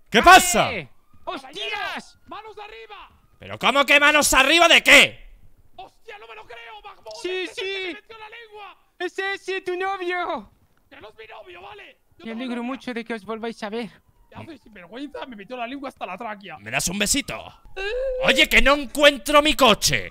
¿Qué pasa? ¡Hostias! ¡Manos arriba! ¿Pero cómo que manos arriba de qué? ¡Hostia, no me lo creo, Mahmoud! Sí, ¡Este es el que sí. me metió la lengua! ¡Es ese, tu novio! ¡Que no es mi novio, vale! Yo Me tengo alegro novia. mucho de que os volváis a ver. Ya hace sinvergüenza, me metió la lengua hasta la tráquea. ¿Me das un besito? Oye, que no encuentro mi coche.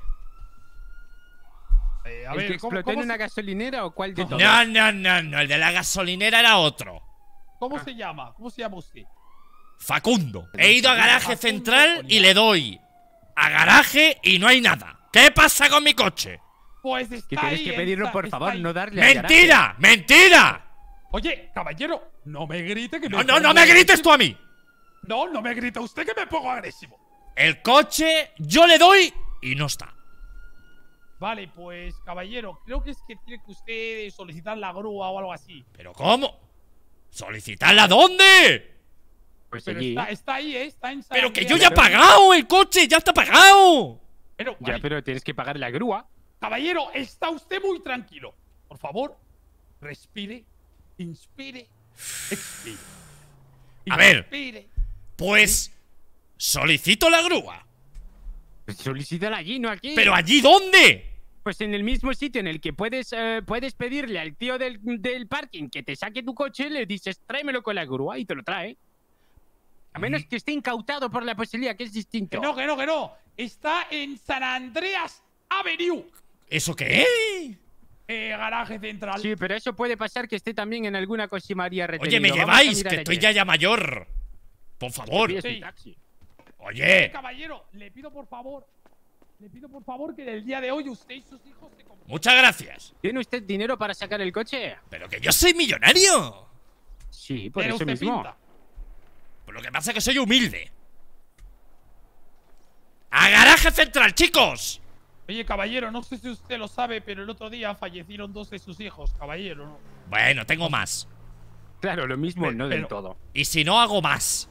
A ¿El que explotó en una gasolinera o cuál de todos? No, no, no, no, el de la gasolinera era otro. ¿Cómo se llama? ¿Cómo se llama usted? Facundo. He ido a garaje Facundo, central y coño. le doy a garaje y no hay nada. ¿Qué pasa con mi coche? Pues está Que tienes ahí, que pedirlo, está- por está favor, ahí. no darle al garaje. ¡Mentira! ¡Mentira! Oye, caballero, no me grite que No, me no, pongo no me grites tú agresivo. a mí. No, no me grita usted que me pongo agresivo. El coche yo le doy y no está. Vale, pues, caballero, creo que es que tiene que usted solicitar la grúa o algo así. ¿Pero cómo? ¿Solicitarla dónde? Pues Pero allí. está ahí, está en San Pero que Andreas. yo ya he pagado el coche, ya está pagado. Pero, Ya, vale, pero tienes que pagar la grúa. caballero, está usted muy tranquilo. Por favor, respire, inspire, expire. A ver. Inspire. Pues solicito la grúa. Pues solicítala allí, no aquí. ¿Pero allí dónde? Pues en el mismo sitio en el que puedes pedirle al tío del parking que te saque tu coche, le dices, tráemelo con la grúa y te lo trae. A menos que esté incautado por la policía, que es distinto. Que no. Está en San Andreas Avenue. ¿Eso qué es? Garaje central. Sí, pero eso puede pasar que esté también en alguna cosimaría retenido. Oye, me Vamos a lleváis, mirar que estoy ayer. ya mayor. Por favor. Pides un Sí. taxi. Oye, Caballero, le pido por favor que en el día de hoy usted y sus hijos se compren. muchas gracias. ¿Tiene usted dinero para sacar el coche? Pero que yo soy millonario. Sí, por Pero eso usted mismo. pinta. Por lo que pasa es que soy humilde. ¡A garaje central, chicos! Oye, caballero, no sé si usted lo sabe, pero el otro día fallecieron 2 de sus hijos, caballero. ¿No? Bueno, tengo más. Claro, lo mismo, no del pero- todo. Y si no, hago más.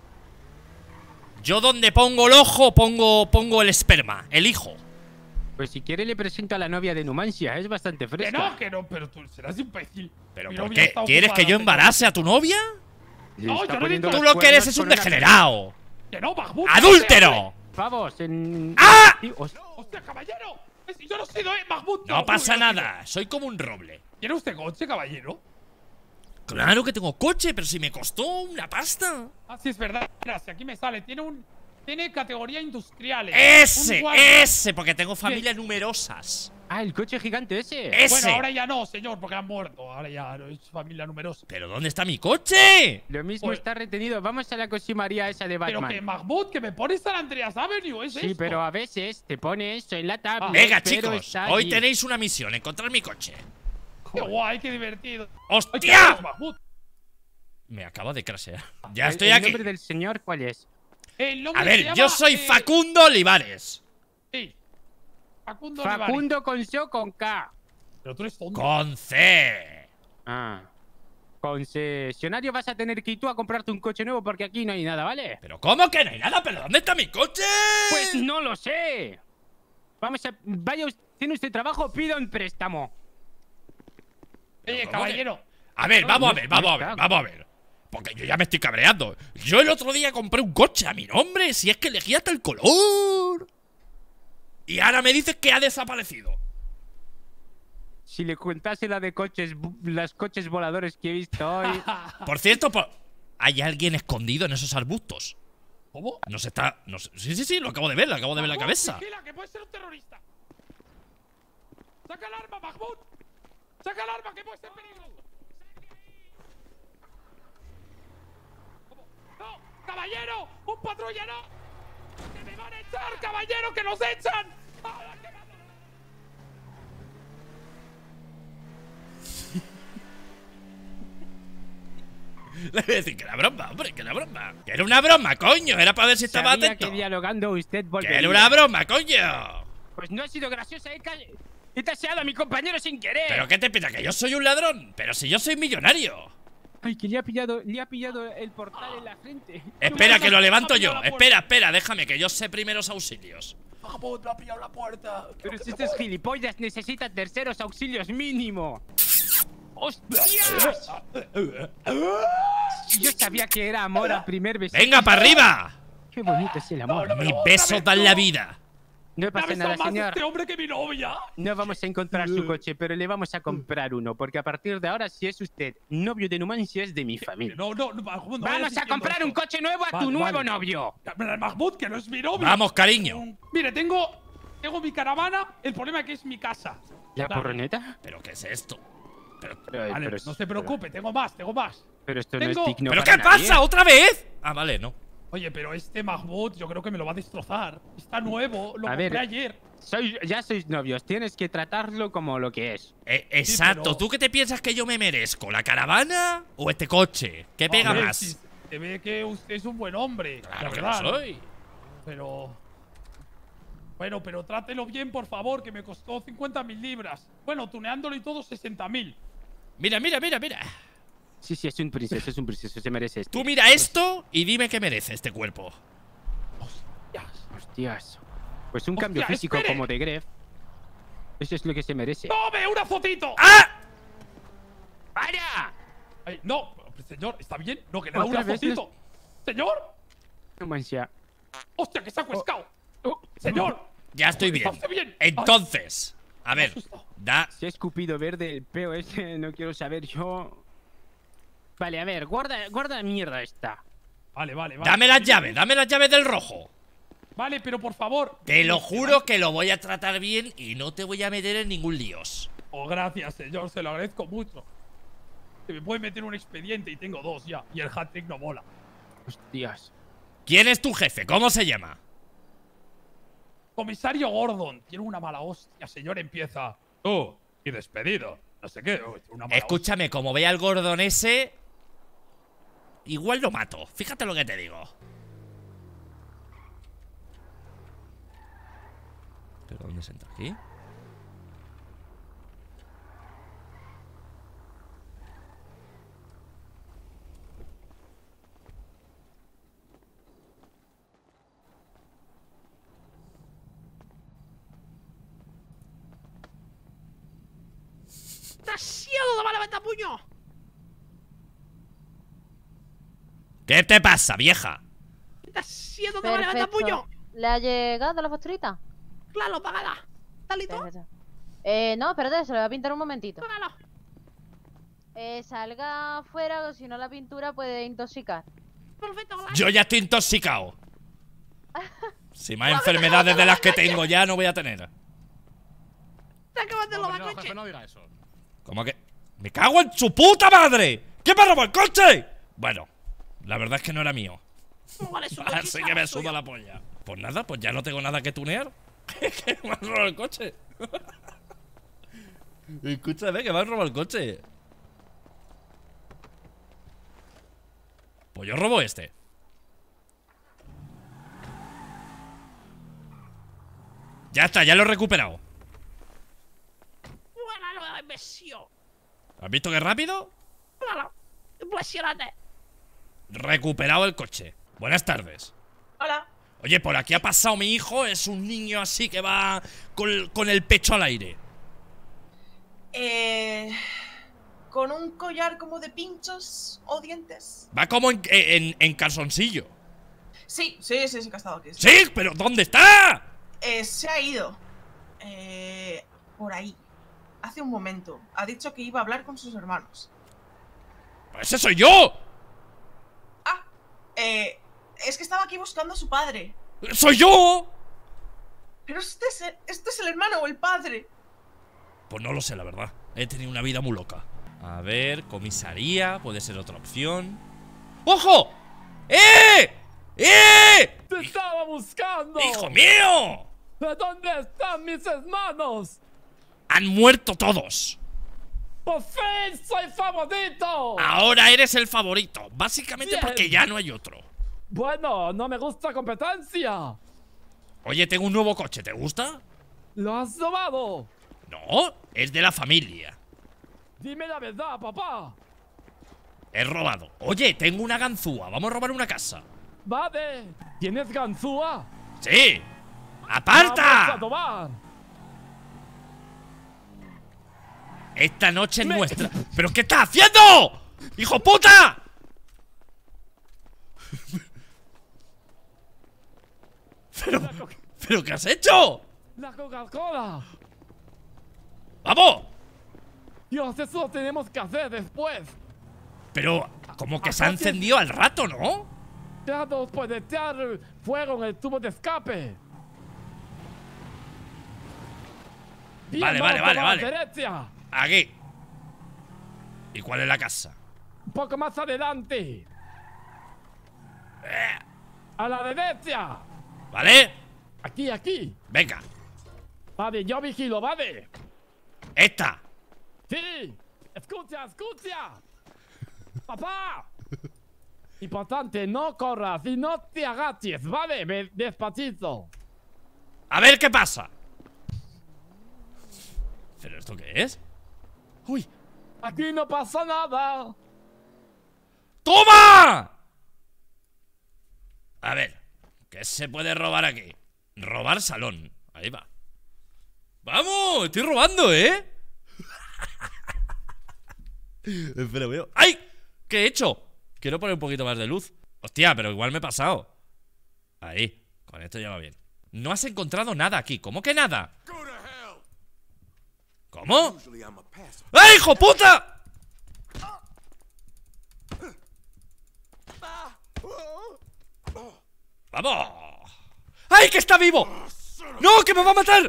Yo donde pongo el ojo, pongo el esperma, el hijo. Pues si quiere le presento a la novia de Numancia, es bastante fresca. Que no, pero tú serás imbécil. ¿Pero Mi por novia qué? está ¿Quieres ocupada, que yo señor. embarace a tu novia? Le No, está yo no he poniendo dicho- Tú los lo que eres cuernos es un con una- degenerado. Que no, Mahmoud. ¡Adúltero! Pavos, en... ¡Ah! Sí, ¡Hostia, caballero! Yo no he sido, Mahmoud. No pasa yo no he sido. nada, soy como un roble. ¿Tiene usted coche, caballero? Claro que tengo coche, pero si me costó una pasta. Ah, sí, es verdad. Mira, si aquí me sale, tiene categoría industrial. Ese, porque tengo familias numerosas. Ah, el coche gigante ese. Ese. Bueno, ahora ya no, señor, porque han muerto. Ahora ya no es familia numerosa. ¿Pero dónde está mi coche? Lo mismo Pues- está retenido. Vamos a la cosimaría esa de Pero Batman. que Mahmoud, que me pones San Andreas Avenue, ¿es Sí, esto? pero a veces te pone eso en la tablet. Venga, pero chicos, está hoy allí. tenéis una misión, encontrar mi coche. Qué guay, qué divertido. Ay, ¿qué ¡Hostia! haces, Mahmoud? Me acaba de crashear. Ya ¿El- estoy ¿El aquí. nombre del señor cuál es? El nombre A se ver, llama, yo soy Facundo Olivares. Sí. Facundo Olivares. Facundo con C o con K. Pero tú eres tonto. Con C. Ah. Concesionario vas a tener que ir tú a comprarte un coche nuevo porque aquí no hay nada, ¿vale? ¿Pero cómo que no hay nada? ¿Pero dónde está mi coche? Pues no lo sé. Vamos a... Vaya, tiene usted trabajo, pida un préstamo. Oye, ¿cómo caballero. A ver, vamos a no, ver, no vamos a está. ver, vamos a ver. Porque yo ya me estoy cabreando. Yo el otro día compré un coche a mi nombre, si es que elegí hasta el color. Y ahora me dices que ha desaparecido. Si le contase la de coches, las coches voladores que he visto hoy. Por cierto, hay alguien escondido en esos arbustos. ¿Cómo? Nos está... Sí, lo acabo de ver, lo acabo de ver la Mahmoud, cabeza. Vigila, que puede ser un terrorista. Saca el arma, Mahmoud. Saca el arma, que puede ser peligroso. ¿Cómo? ¡No! ¡Caballero! ¡Un patrullero! ¡Que me van a echar, caballero! ¡Que nos echan! ¡Ahora que me- Le voy a decir que era broma, hombre, que era broma. Que era una broma, coño. Era para ver si estaba Sabía atento. que dialogando usted Que volvería. era una broma, coño. Pues no ha sido graciosa, he taseado a mi compañero sin querer. ¿Pero qué te pita? ¿Que yo soy un ladrón? Pero si yo soy millonario. Ay, que le ha pillado el portal en la frente. Espera, que lo levanto yo. la puerta. Espera, déjame, que yo sé primeros auxilios. Mahmoud, me ha pillado la puerta. Pero si estos gilipollas necesitan terceros auxilios mínimo. ¡Hostias! Yo sabía que era amor a primer beso. ¡Venga, para arriba! Qué bonito es el amor. No, Mis besos dan la vida. No pasa ¡Me nada, besa más señor. este hombre que mi novia! No vamos a encontrar su coche, pero le vamos a comprar uno, porque a partir de ahora, si es usted novio de Numancia, es de mi familia. No, Mahmoud, no ¡Vamos vayas a diciendo comprar un esto. coche nuevo a tu Vale, nuevo vale. novio! Mahmoud, que no es mi novio. Vamos, cariño. Mire, tengo mi caravana. El problema es que es mi casa. ¿La Claro. porroneta? ¿Pero qué es esto? Vale, no se preocupe, tengo más. Pero esto no Tengo- es digno ¿Pero para qué nadie. pasa? ¿Otra vez? Ah, vale, no. Oye, pero este Mahmoud yo creo que me lo va a destrozar. Está nuevo, lo A compré ver. ayer. Ya sois novios, tienes que tratarlo como lo que es. Exacto. pero- ¿Tú qué te piensas que yo me merezco? ¿La caravana o este coche? ¿Qué pega Hombre, más? si se ve que usted es un buen hombre. Claro la que verdad, lo ¿no? soy. Pero. Bueno, pero trátelo bien, por favor, que me costó 50.000 libras. Bueno, tuneándolo y todo, 60.000. Mira. Sí, es un princeso, se merece esto. Tú mira esto y dime qué merece este cuerpo. Hostias. Pues un Hostia, cambio físico espere. como de Gref. Eso es lo que se merece. ¡Tome una fotito! ¡Ah! ¡Para! Ay, no, señor, ¿está bien? No, que le da Otra una vez fotito. Señor, Numancia. hostia, que se ha cuescado. Oh, Señor, Ya estoy bien. ¿está usted bien? Entonces, a ver, asustado. da. Se ha escupido verde el peo ese, no quiero saber yo. Vale, a ver, guarda la mierda esta. Vale. Dame las llaves del rojo. Vale, pero por favor. Te lo juro que lo voy a tratar bien y no te voy a meter en ningún líos. Oh, gracias, señor, se lo agradezco mucho. Se me puede meter un expediente y tengo 2 ya. Y el hat-trick no mola. Hostias. ¿Quién es tu jefe? ¿Cómo se llama? Comisario Gordon, tiene una mala hostia, señor, empieza. Tú, y despedido. No sé qué, una mala Escúchame, como vea al Gordon ese, igual lo mato. Fíjate lo que te digo. ¿Pero dónde se entra? ¿Aquí? ¡Demasiado de mala ventapuño! ¿Qué te pasa, vieja? ¡Demasiado Perfecto. ¿Le ha llegado la facturita? ¡Claro, págala! ¿Talito? Perfecto. No, espérate, se lo voy a pintar un momentito. ¡Págala! Salga afuera, o si no la pintura puede intoxicar. ¡Perfecto! Yo ya estoy intoxicado. Si más enfermedades de las que tengo ya no voy a tener. ¡Te acabas de robar coche! no diga eso. ¿Cómo que? ¡Me cago en su puta madre! ¿Quién me robó el coche? Bueno, la verdad es que no era mío. Vale, su Así que me suda la polla. Pues nada, pues ya no tengo nada que tunear. Que me han robado el coche. Escúchame, que me han robado el coche. Pues yo robo este. Ya está, ya lo he recuperado. ¡Buena la inversión! ¿Has visto qué rápido? ¡Claro! ¡Impresionante! Recuperado el coche. Buenas tardes. Hola. Oye, por aquí ha pasado mi hijo. Es un niño así que va con el pecho al aire. Con un collar como de pinchos o dientes. Va como en calzoncillo. Sí, que ha estado aquí. ¡Sí! ¿Pero dónde está? Se ha ido. Por ahí. Hace un momento. Ha dicho que iba a hablar con sus hermanos. ¡Pues ¡ese soy yo! Ah, es que estaba aquí buscando a su padre. ¡Soy yo! Pero este es el hermano o el padre. Pues no lo sé, la verdad. He tenido una vida muy loca. A ver, comisaría, puede ser otra opción. ¡Ojo! ¡Eh! ¡Te estaba buscando! ¡Hijo mío! ¿Dónde están mis hermanos? Han muerto todos. ¡Por fin soy favorito! Ahora eres el favorito. Básicamente Bien. porque ya no hay otro. Bueno, no me gusta competencia. Oye, tengo un nuevo coche, ¿te gusta? ¿Lo has robado? No, es de la familia. Dime la verdad, papá. He robado. Oye, tengo una ganzúa. Vamos a robar una casa. Vale. ¿Tienes ganzúa? ¡Sí! Vamos a ¡Aparta! robar. Esta noche es nuestra. ¿Pero qué estás haciendo? ¡Hijo puta! ¿Pero qué has hecho? La Coca-Cola. ¡Vamos! Dios, eso lo tenemos que hacer después. Pero como que se ha encendido al rato, ¿no? Claro, puede echar fuego en el tubo de escape. Bien, Vale, vamos vale, a vale, la vale. derecha. Aquí. ¿Y cuál es la casa? Un poco más adelante. A la derecha. ¿Vale? Aquí, aquí. Venga. Vale, yo vigilo, ¿vale? Esta. Sí. Escucha, escucha. Papá. Importante, no corras y no te agaches, ¿vale? Despacito. A ver qué pasa. ¿Pero esto qué es? ¡Uy! Aquí no pasa nada. ¡Toma! A ver, ¿qué se puede robar aquí? Robar salón. Ahí va. ¡Vamos! Estoy robando, ¿eh? Espera, veo. ¡Ay! ¿Qué he hecho? Quiero poner un poquito más de luz. Hostia, pero igual me he pasado. Ahí, con esto ya va bien. No has encontrado nada aquí. ¿Cómo que nada? ¿Cómo? ¡Ay, hijo puta! ¡Vamos! ¡Ay, que está vivo! ¡No, que me va a matar!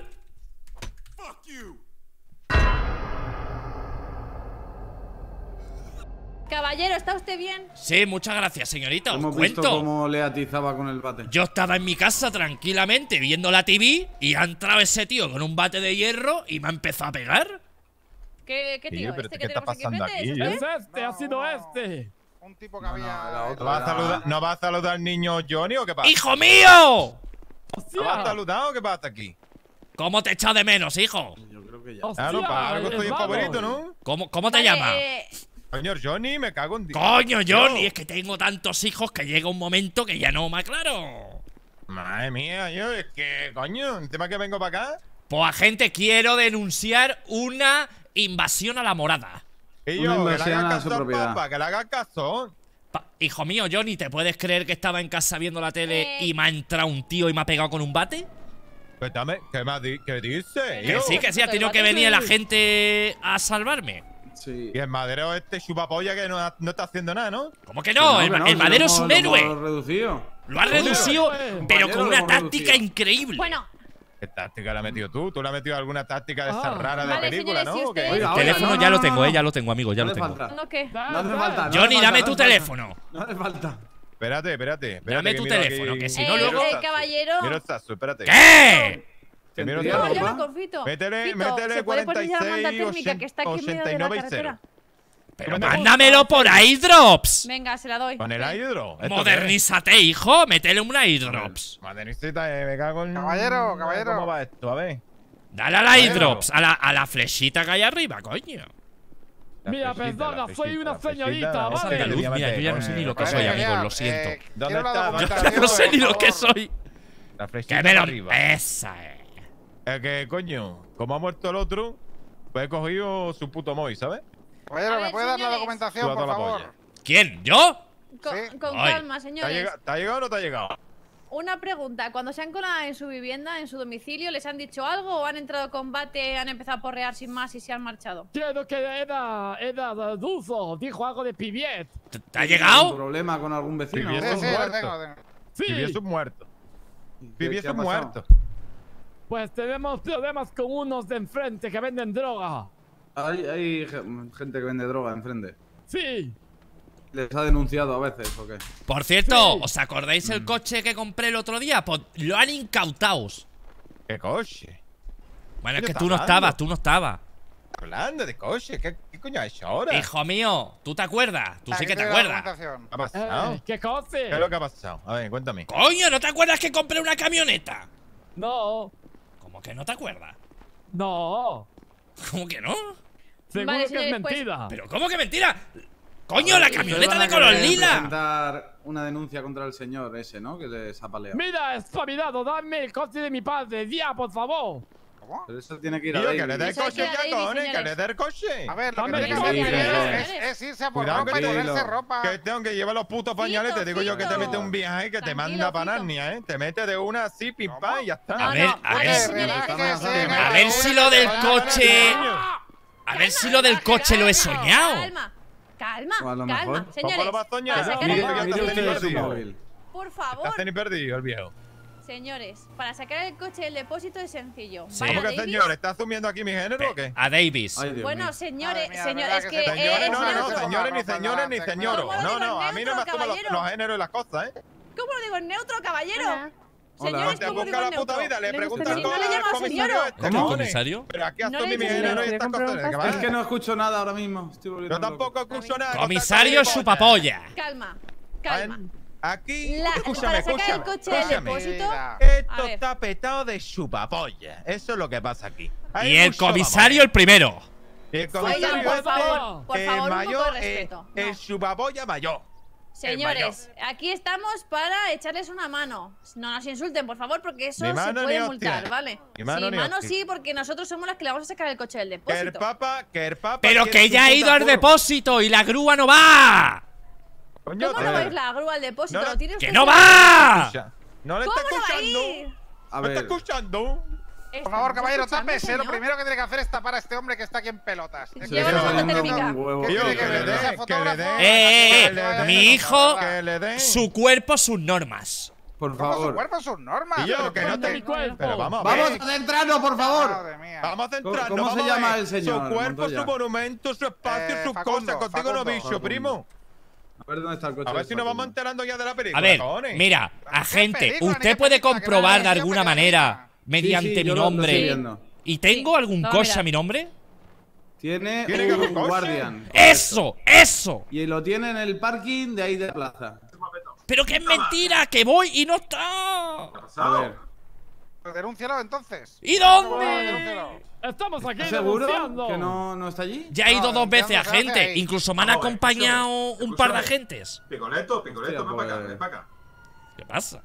Caballero, ¿está usted bien? Sí, muchas gracias, señorita. Os Hemos visto cuento. cómo le atizaba con el bate. Yo estaba en mi casa tranquilamente viendo la TV y ha entrado ese tío con un bate de hierro y me ha empezado a pegar. ¿Qué tío? pero ¿Este ¿qué que está tenemos aquí pasando enfrente? aquí, ¿Es Es usted? este, ha sido este. Un tipo que había. ¿No va a saludar al niño Johnny o qué pasa? ¡Hijo mío! ¿No va a ¡Hostia! saludar o qué pasa aquí? ¿Cómo te he echado de menos, hijo? Yo creo que ya. Claro, para algo soy el vamos. favorito, ¿no? ¿Cómo te Vale, llamas? Señor Johnny, me cago en Dios. Coño, Johnny, es que tengo tantos hijos que llega un momento que ya no me aclaro. Madre mía, yo, es que, coño, encima que vengo para acá. Pues, agente, quiero denunciar una invasión a la morada. Y Una yo, que le invasión haga a su caso al propiedad. papa, que le haga caso. Hijo mío, Johnny, ¿te puedes creer que estaba en casa viendo la tele y me ha entrado un tío y me ha pegado con un bate? Cuéntame, ¿qué dice? Que Yo? sí, que sí, ha tenido que venir la gente a salvarme. Sí. Y el madero este chupapolla que no está haciendo nada, ¿no? ¿Cómo que no? Que no, El si madero lo es hemos- un lo hemos héroe. reducido. Lo ha reducido, pero con Compañero, una lo hemos táctica reducido. increíble. Bueno, ¿Qué táctica le has metido tú? ¿Tú le has metido alguna táctica de esas raras de Vale, película, señores, no? si ¿O qué? ustedes- Oiga, El teléfono no, ya no, lo tengo, no, ya lo tengo, amigo, ya No lo hace tengo. falta. ¿no qué? No hace falta. no Johnny, hace dame falta, tu no hace teléfono. falta. No hace falta. Espérate. Dame que tu miro aquí- teléfono, que si no miro luego- el Sasu. caballero. Miro el Sasu, espérate. ¿Qué? Que miro el No, No, Sasu. yo ¿va? no confito. Métele Fito, 46, ¿se puede poner ya la manta 86, térmica que está aquí en medio de la 89 y carretera? Pero mándamelo por iDrops. Venga, se la doy. Con el hidro. ¿Esto qué es? Modernízate, hijo. Métele un iDrops. Modernízate, me cago en... Caballero. ¿Cómo va esto? A ver. Dale al iDrops, a la flechita que hay arriba, coño. La Mira, flechita, perdona, la soy flechita, una la flechita, señorita, esa ¿vale? que le Luz, voy a mira, meter yo ya no con sé ni el- lo que con soy, el- amigo, lo siento. ¿Dónde quiero la está? Yo documentación, ya no sé ni lo por que favor. soy. La flechita Que me lo... arriba. Esa es. Es que, coño, como ha muerto el otro, pues he cogido su puto móvil, ¿sabes? Caballero, A ¿me ver, puede dar la señores. documentación, Suelta por la favor? polla. ¿Quién? ¿Yo? Sí. Con Ay. calma, ¿Te ha señores. llegado o no te ha llegado? Una pregunta. Cuando se han colado en su vivienda, en su domicilio, ¿les han dicho algo o han entrado a combate, han empezado a porrear sin más y se han marchado? Quiero que era Dulzo, dijo algo de Piviet. ¿Te ha ¿Un llegado? problema con algún vecino? Sí, Sí, Eso sí, es lo muerto. tengo, lo tengo. Sí, Viví es un muerto. ¿Qué- Viví qué es ha un pasado? muerto. pues tenemos problemas con unos de enfrente que venden droga. Hay gente que vende droga enfrente. Sí, ¿Les ha denunciado a veces o qué? Por cierto, Sí. ¿os acordáis el coche que compré el otro día? Pues lo han incautado. ¿Qué coche? Bueno, es ¿Qué que está tú no hablando? estabas, tú no estabas. Hablando de coche, ¿qué coño ha hecho ahora? Hijo mío, ¿tú te acuerdas? Tú sí Aquí que te tiene la acuerdas. documentación. ¿Qué ha pasado? ¿qué cosa? ¿Qué es lo que ha pasado? A ver, cuéntame. Coño, ¿no te acuerdas que compré una camioneta? No, ¿Cómo que no te acuerdas? no. ¿Cómo que no? Seguro Vale, que es señores, pues- mentira. ¿Pero cómo que mentira? ¡Coño, la Ustedes camioneta van a de color querer lila! presentar una denuncia contra el señor ese, ¿no? Que les ha paleado. Mira, espabilado, dame el coche de mi padre. Ya, por favor. ¿Cómo? Pero eso tiene que ir a Tío, David. que le dé el Eso hay coche que ir a ya, David, cojones, que señores. le dé el coche. A ver, lo que Dame tiene que el hacer coche. es irse a por Cuidado, ropa y que ponerse tranquilo. ropa. Que tengo que llevar los putos pañales. Te digo yo que te Fito. mete un viaje que te Tranquilo, manda para Fito. Narnia, ¿eh? Te mete de una así, pim pam, y ya está. A ver, a ver, Relájese, a ver si lo del coche. Coño. A ver si lo del coche lo he soñado. Calma, calma, O a lo calma. mejor. ¿Cómo Señores, lo vas a soñar? para sacar Mire, el mire coche, usted su perdido. móvil. por Te favor, hace ni perdido el viejo. señores, para sacar el coche del depósito es sencillo. Sí. Van a ¿Cómo que Davis. señor? ¿Estás asumiendo aquí mi género o qué? A Davis. Ay, Dios Bueno, mío. señores, Madre mía, señores, verdad es que que se- Señores, es no, no, neutro. señores, ni Ropa señores, ni delante, señores. ¿cómo lo No, digo no, a en mí no me neutro, asumo caballero? los géneros y las cosas, ¿eh? ¿Cómo lo digo en neutro, caballero? Hola. Señores, Te ¿cómo lo digo busca en la puta neutro? vida, le ¿Le preguntas gustaría? todo Si no le al llamo comisario señor. este, ¿Cómo, cojones. comisario? Pero aquí No asumí le mi dices género y señor. estas cosas. ¿qué Es más? que no escucho nada ahora mismo. Estoy volviendo Yo loco. tampoco escucho nada. Comisario chupapolla. Calma, calma. Aquí, Para escúchame, sacar el escúchame. coche del escúchame. depósito. A Esto ver. está petado de chupapolla. Eso es lo que pasa aquí. Hay Y el mucho comisario el primero. Y el Oigan, comisario por este, favor, por el favor, un poco mayor, de respeto. el No. chupapolla mayor. Señores, aquí estamos para echarles una mano. No nos insulten, por favor, porque eso Ni se mano puede ni multar, hostia. ¿vale? Ni mano sí, ni mano hostia. sí, porque nosotros somos las que le vamos a sacar el coche del Que el depósito. papa. Pero quiere que su ya ha puta ido al furgo. depósito y la grúa no va. Coño, ¿Cómo a no va a ver. ir la grúa al depósito? No, ¿Lo tiene ¡Que usted no seguro? va! Escucha, no le ¿Cómo está no va a escuchando. ir? A ¿Me está ver. escuchando? Por favor, caballero, escuchando, tápese. Lo señor? primero que tiene que hacer es tapar a este hombre que está aquí en pelotas. Se le Lleva está la saliendo térmica. un huevo. ¿Qué Tío, tiene que que le ver? dé, Ese que le fotógrafo. Eh, que le dé, mi hijo, Que le den. Su cuerpo, sus normas. Por ¿Cómo su favor. cuerpo, sus normas? Y yo, Pero que no Cuenta te. mi cuerpo. Pero vamos a Vamos ver. a centrarnos, por favor. Madre mía. Vamos a centrarnos. ¿Cómo se vamos a llama ver. el señor, Su cuerpo, Montoya? su monumento, su espacio, sus Facundo, cosas. Contigo no Facundo, bicho, Facundo. primo. A ver dónde está el coche. A ver de si nos vamos Facundo. enterando ya de la película. A ver, cojones. mira, ¿Qué agente, película, ni ¿usted qué puede película? Que comprobar no, de siempre alguna que la manera, misma. mediante Sí, mi yo lo estoy nombre, viendo. y tengo algún No, coche mira. a mi nombre? Tiene ¿Tiene que haber un coche? guardian. ¡Eso! ¡Eso! Y lo tiene en el parking de ahí de la plaza. ¡Pero que es mentira! ¡Que voy y no está! A ver. Pues denúncialo entonces. ¿Y Bueno, dónde? denúncialo. Estamos aquí ¿Estás seguro denunciando. que no está allí? Ya he ido No, dos veces, ya no se hace agente. ahí. Incluso me han Vamos a ver, acompañado un par de escúchame. agentes. Picoleto, Hostia, ven para acá, pues. ven para acá. ¿Qué pasa?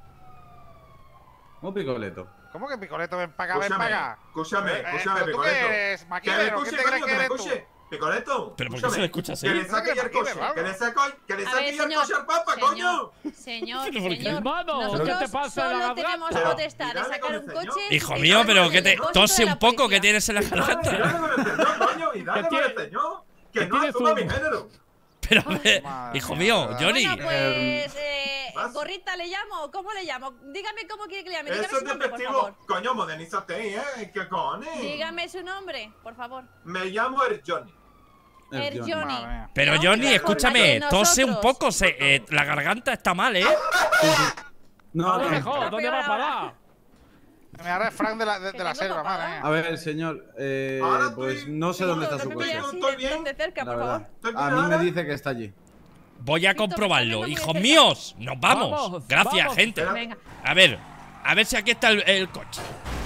Un picoleto. ¿Cómo que Picoleto? Ven para acá, ven Escúchame, para acá. escúchame, ¿Pero tú Picoleto. qué eres? Que me ¿Maquinero? escuche, ¿Quién te crees coño, que que me eres tú? escuche. Picoleto. ¿Pero por qué se le escucha así? Que le saque ya el coche, que le saque el A ver, señor. coche al papa, coño. Señor, ¿Pero por qué? señor. Hermano, ¿qué Nosotros te pasa en la solo tenemos garganta? potestad de Pero, sacar un dígame con el coche. señor. Hijo y mío, pero llevarlo que al te depósito tose de la un poco, que policía. tienes en la Y dale garganta. con el señor, coño, y dale con el señor. Que que no tienes asuma un- mi género. Pero, a ver, Madre hijo mía, mío, ¿verdad? Johnny. Bueno, pues, ¿Vas? gorrita le llamo. ¿Cómo le llamo? Dígame cómo quiere que le llame. Dígame Eso su es nombre, por despectivo. favor. Coño, modernízate, ¿Qué cojones? Dígame su nombre, por favor. Me llamo el Johnny. El Johnny. Johnny. Madre mía. Pero No, Johnny, de escúchame, forma que tose un nosotros- poco, la garganta está mal, ¿eh? No, A lo no. mejor, ¿dónde va a parar? Me da refrán de la Que selva, tengo madre papada. mía. A ver, señor, Ahora pues estoy- no sé dónde está No su me coche. mire así ¿Estoy bien? de cerca, La por verdad. favor. ¿Estoy A bien mí me ahora? dice que está allí. Voy a Víctor, comprobarlo. me está Hijos viendo muy de míos, nos vamos. Vamos, Gracias, vamos. gente. Venga. A ver si aquí está el coche.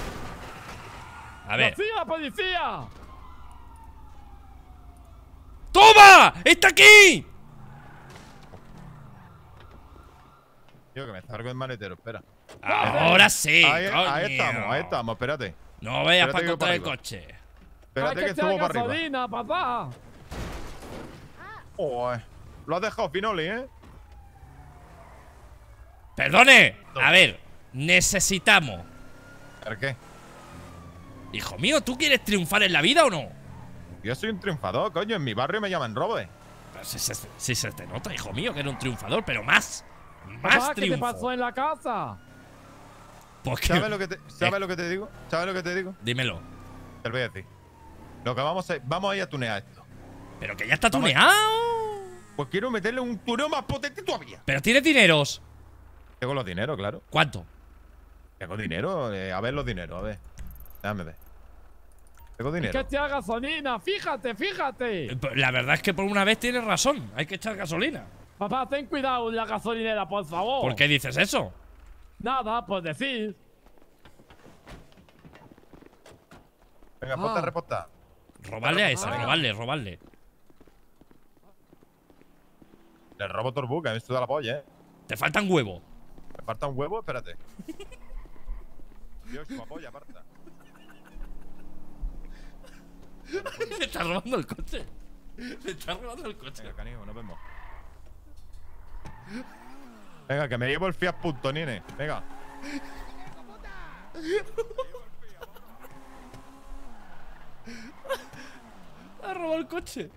A ver. ¡Policía, policía! ¡Toma! ¡Está aquí! Tío, que me salgo el maletero, espera. Ahora sí. Ahí coño. estamos, espérate. No vayas Espérate para que voy encontrar el para arriba. coche. Espérate Hay que echar subo para arriba. gasolina, papá. Joder. Lo has dejado, Finoli, ¿eh? Perdone. A ver, necesitamos. ¿Por qué? Hijo mío, ¿tú quieres triunfar en la vida o no? Yo soy un triunfador, coño. En mi barrio me llaman Robe. Pero si se te nota, hijo mío, que eres un triunfador, pero más. Papá, Más ¿qué te triunfo. pasó en la casa? Pues que- ¿Sabes lo que te digo? ¿Sabes lo que te digo? Dímelo. Te lo voy a decir. Lo que vamos a ir a tunear esto. Pero que ya está Vamos. tuneado. Pues quiero meterle un tuneo más potente todavía. Pero tienes dineros. Tengo los dineros, claro. ¿Cuánto? Tengo dinero. A ver los dineros, a ver. Déjame ver. Tengo Hay que dinero. echar gasolina, fíjate, fíjate. La verdad es que por una vez tienes razón. Hay que echar gasolina. Papá, ten cuidado en la gasolinera, por favor. ¿Por qué dices eso? Nada, pues decir. Venga, ponte a Ah. repostar. Robarle a ese, robarle. Le robo Torbuca, me estudia la polla, Te faltan huevos. Me falta un huevo, espérate. Dios, tu polla, aparta. Le está robando el coche. Le está robando el coche. Venga, canijo, nos vemos. Venga, que me llevo el Fiat Punto, nene. Venga. Ha robado el coche.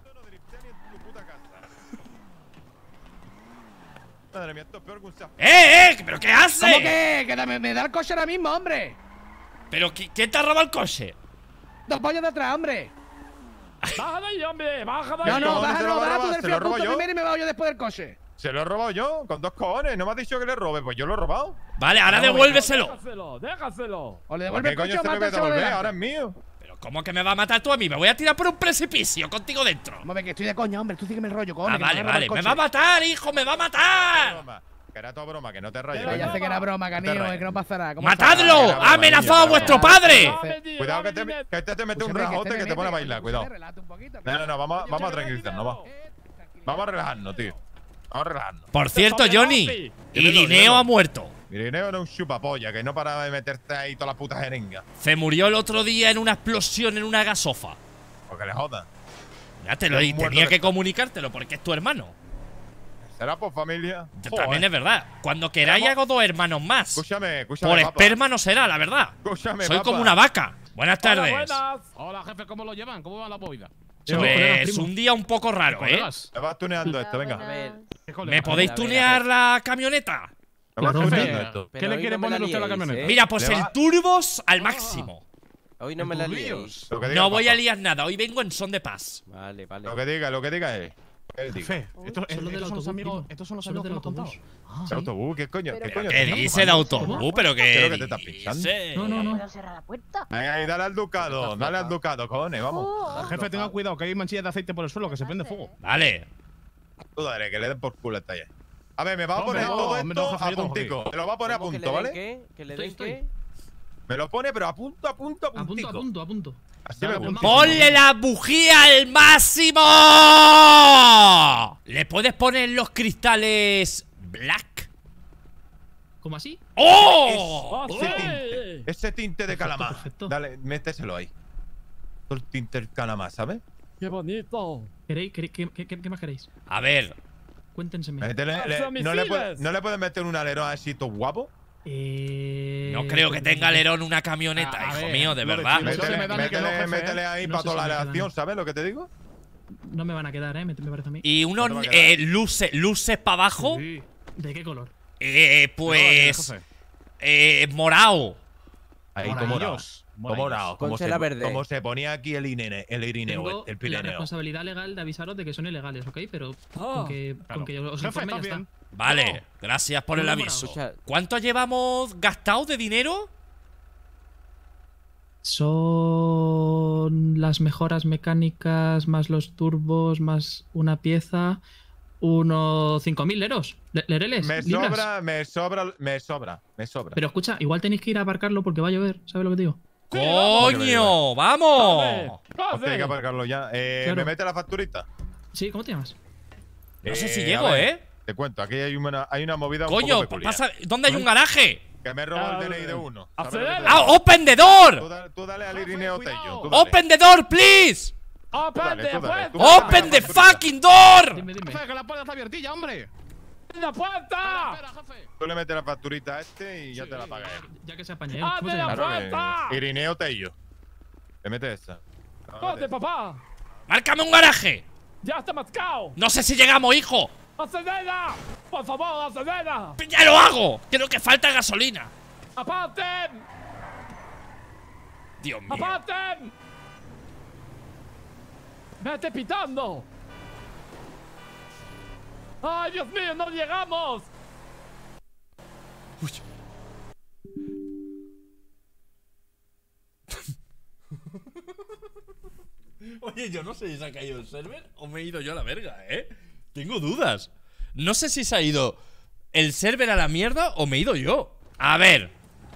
Madre mía, esto es peor que un SAP. ¿Pero qué hace? ¿Cómo que? Que me da el coche ahora mismo, hombre. ¿Pero quién te ha robado el coche? Dos pollos de atrás, hombre. ¡Baja de ahí, hombre! ¡Baja de ahí! No, ¿Cómo se lo va a baja tú robar? del ¿Se lo Fiat robo Punto yo? primero y me bajo yo después del coche. Se lo he robado yo, con 2 cojones. No me has dicho que le robe, pues yo lo he robado. Vale, ahora devuélveselo. Déjaselo, déjaselo. O le ¿Por devuelve qué el coche coño o se me va a mátaselo de devolver? delante. Ahora es mío. ¿Pero cómo que me va a matar tú a mí? Me voy a tirar por un precipicio contigo dentro. Hombre, que estoy de coña, hombre. Tú sígueme el rollo, cojones. Ah, que me vale, va a robar vale. el Me coche. va a matar, hijo, me va a matar. Broma. Que era todo broma, que no te rayes. Pero Ya coño. sé que era broma, canijo, rayes. es que no pasará. ¿Cómo ¡Matadlo! Era broma, ¡Ha amenazado a niño, vuestro era broma. padre! Cuidado que te mete un rajote que te pone a bailar, cuidado. No, vamos a tranquilizarnos, vamos. Vamos a relajarnos, tío. Vamos a relajarnos. Por cierto, Johnny, Irineo ha muerto. Irineo era un chupapolla que no paraba de meterte ahí toda la puta jeringa. Se murió el otro día en una explosión en una gasofa. Porque le joda. Ya te lo Es un muerto tenía que que está. comunicártelo porque es tu hermano. ¿Será por familia? También es verdad. Cuando queráis hago 2 hermanos más. Escúchame, Por papá. esperma no será, la verdad. Escúchame, Soy papá. como una vaca. Buenas tardes. Hola, jefe, ¿cómo lo llevan? ¿Cómo va la movida? Pues un día un poco raro, ¿eh? Me vas tuneando esto, venga. ¿Me podéis tunear la camioneta? Me vas Claro, tuneando jefe. esto. ¿Qué le quiere poner usted a la camioneta? Mira, pues Le el va- turbos al máximo. Hoy no me la líes. Lo que diga, No voy a papá. liar nada, hoy vengo en son de paz. Vale, vale. Lo que diga es. Jefe, estos son los amigos, estos son los amigos que me has contado. ¿Qué autobús? ¿Qué coño? ¿Qué coño? ¿Qué dice de autobús? ¿Pero ¿Qué es qué lo que te estás pensando? dice? ¿No puedo cerrar la puerta? Venga, ahí, dale al ducado, cojones, vamos. Jefe, tenga cuidado, que hay manchillas de aceite por el suelo, que se prende fuego. Vale. Tú dale, que le den por culo esta ya. A ver, me va a Hombre, poner no, todo hombre, no, esto jefe, a yo tengo puntico. Me lo va a poner a ¿Cómo que punto, le den ¿vale? qué? ¿Que le den Estoy. qué? Me lo pone, pero a punto, puntico. A punto. Así me gusta. ¡Ponle la bujía al máximo! ¿Le puedes poner los cristales black? ¿Cómo así? ¡Oh! Ese tinte de calamar. perfecto. Dale, méteselo ahí. Todo el tinte del calamar, ¿sabes? ¡Qué bonito! ¿Qué más queréis? A ver, Cuéntenseme. ¿No le puedes meter un alerón así todo guapo? no creo que tenga alerón una camioneta, A hijo ver, mío, de lo de verdad. chino. Eso se me da a mí que no, jefe, Métele ahí No para sé toda si la me reacción, quedan. ¿sabes lo que te digo? No me van a quedar, me parece a mí. Y unos No te va a quedar. luces para abajo. Sí. ¿De qué color? Pues. Jefe. Morado. Ahí, Moraillos. morado. Ponche la verde. Como se ponía aquí el Irineo, Tengo el la Pirineo. responsabilidad legal de avisaros de que son ilegales, ¿ok? Pero con que os Jefe, informe ya está está. bien. Vale, gracias por el Uno aviso. morado. ¿Cuánto llevamos gastado de dinero? Son las mejoras mecánicas, más los turbos, más una pieza. Unos 5.000 euros. Lereles. libras. Me sobra. Pero escucha, igual tenéis que ir a aparcarlo porque va a llover. ¿Sabes lo que te digo? ¡Coño! ¡Vamos! Hostia, hay que aparcarlo ya. Claro. ¿Me mete la facturita? Sí, ¿cómo te llamas? No sé si a llego, ver, ¿eh? Te cuento, aquí hay una movida un Coño, poco peculiar. pasa. ¿Dónde hay un garaje? Que me robo el DNI de uno. ¿sabes lo que te acelera. digo? ¡Ah, open the door! Tú dale al Irineo Tello. tú dale. ¡Open the door, please! Tú dale, tú dale. ¡Open the fucking door! Dime. Jefe, que la puerta está abiertilla, hombre. ¡La puerta! Espera, jefe. Tú le metes la facturita a este y ya te la paga él. Ya que se apañe él. ¿Cómo se ¡Abre la llama? puerta! Irineo Tello. Le metes esa. ¡Corte, papá! ¡Márcame un garaje! ¡Ya está mascado! No sé si llegamos, hijo. ¡Acelera! ¡Por favor, acelera! ¡Ya lo hago! Creo que falta gasolina. ¡Aparten! Dios mío. ¡Aparten! ¡Vete pitando! ¡Ay, Dios mío, no llegamos! Oye, yo no sé si se ha caído el server o me he ido yo a la verga, ¿eh? Tengo dudas. No sé si se ha ido el server a la mierda o me he ido yo. A ver.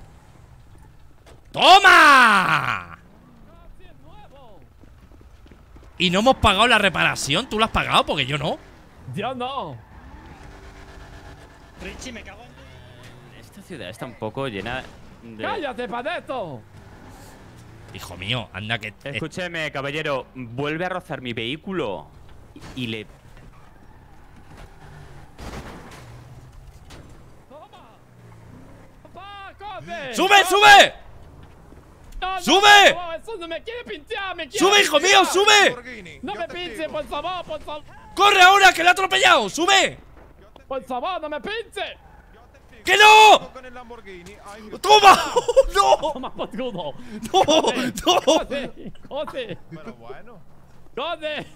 ¡Toma! ¿Y no hemos pagado la reparación? ¿Tú lo has pagado? Porque yo no. ¡Yo no! Richie, me cago en... Esta ciudad está un poco llena de... ¡Cállate, Paneto! Hijo mío, anda que... Escúcheme, caballero, vuelve a rozar mi vehículo y le... ¡Sube, sube! No, ¡Sube! No, eso no me quiere pinchar, me quiere ¡Sube, hijo mío, pinchar. sube! No me pinche, por favor, por favor. ¡Corre ahora, que le ha atropellado! ¡Sube! Por favor, no me pinche. ¡Que no! ¡Toma! ¡No! Toma por culo. ¡No! ¡No! ¡Jode! ¡Jode! Pero bueno. ¡Jode!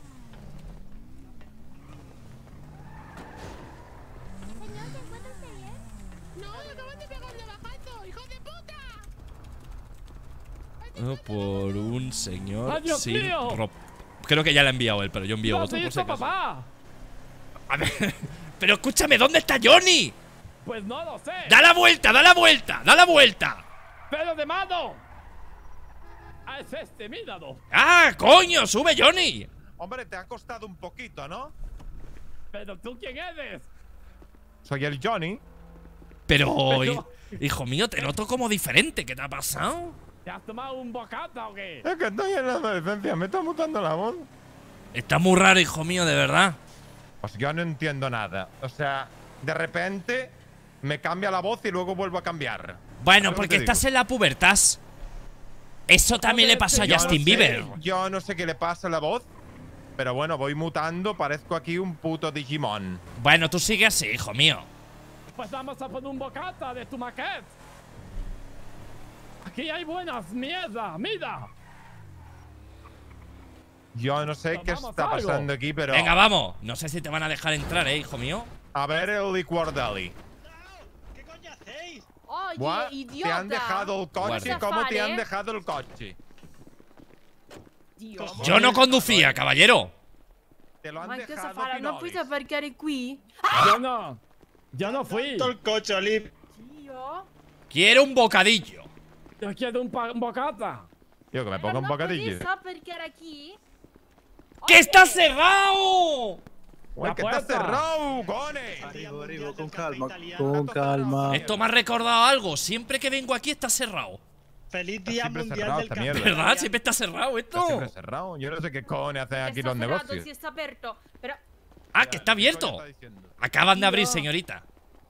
Por un señor ¡Ay, Dios sin mío! ropa. Creo que ya la he enviado él, pero yo envío ¿Qué otro has por si hecho, acaso. papá? A ver, pero escúchame, ¿dónde está Johnny? Pues no lo sé. ¡Da la vuelta, da la vuelta, da la vuelta! ¡Pero de mano! ¡Ah, es este, míralo! ¡Ah, coño! ¡Sube, Johnny! Hombre, te ha costado un poquito, ¿no? ¿Pero tú quién eres? Soy el Johnny. Pero, hijo mío, te noto como diferente. ¿Qué te ha pasado? ¿Te has tomado un bocata o qué? Es que estoy en la adolescencia, me está mutando la voz. Está muy raro, hijo mío, de verdad. Pues yo no entiendo nada. O sea, de repente me cambia la voz y luego vuelvo a cambiar. Bueno, porque estás en la pubertad. Eso también le pasó a Justin Bieber. Yo no sé qué le pasa a la voz. Pero bueno, voy mutando, parezco aquí un puto Digimon. Bueno, tú sigue así, hijo mío. Pues vamos a poner un bocata de tu maquette. Aquí hay buenas mierdas, mira. Yo no sé qué Tomamos está algo. pasando aquí, pero… Venga, vamos. No sé si te van a dejar entrar, hijo mío. A ver el Liquor Deli. Oye, What? idiota. Te han dejado el coche. Guarda. ¿Cómo te han Zafar, ¿eh? dejado el coche? Yo no conducía, caballero. Te lo han Ma che dejado fare? Non puoi Pinolis. aparcare qui? Yo no fui. El coche, Olip. Io? Quiero un bocadillo. Yo quiero un bocata. Yo que me ponga un bocadillo. Puoi aparcare aquí? ¡Que está cerrado! Uy, que está cerrado, Gone. Arriba, con calma. Con calma. Esto me ha recordado algo. Siempre que vengo aquí está cerrado. Feliz Está Día siempre Mundial cerrado del esta Café. mierda. ¿Verdad? Siempre está cerrado Está esto. siempre cerrado. Yo no sé qué cojones hacen aquí los negocios. Si sta aperto. Però Ah, que está abierto. Acaban de abrir, señorita.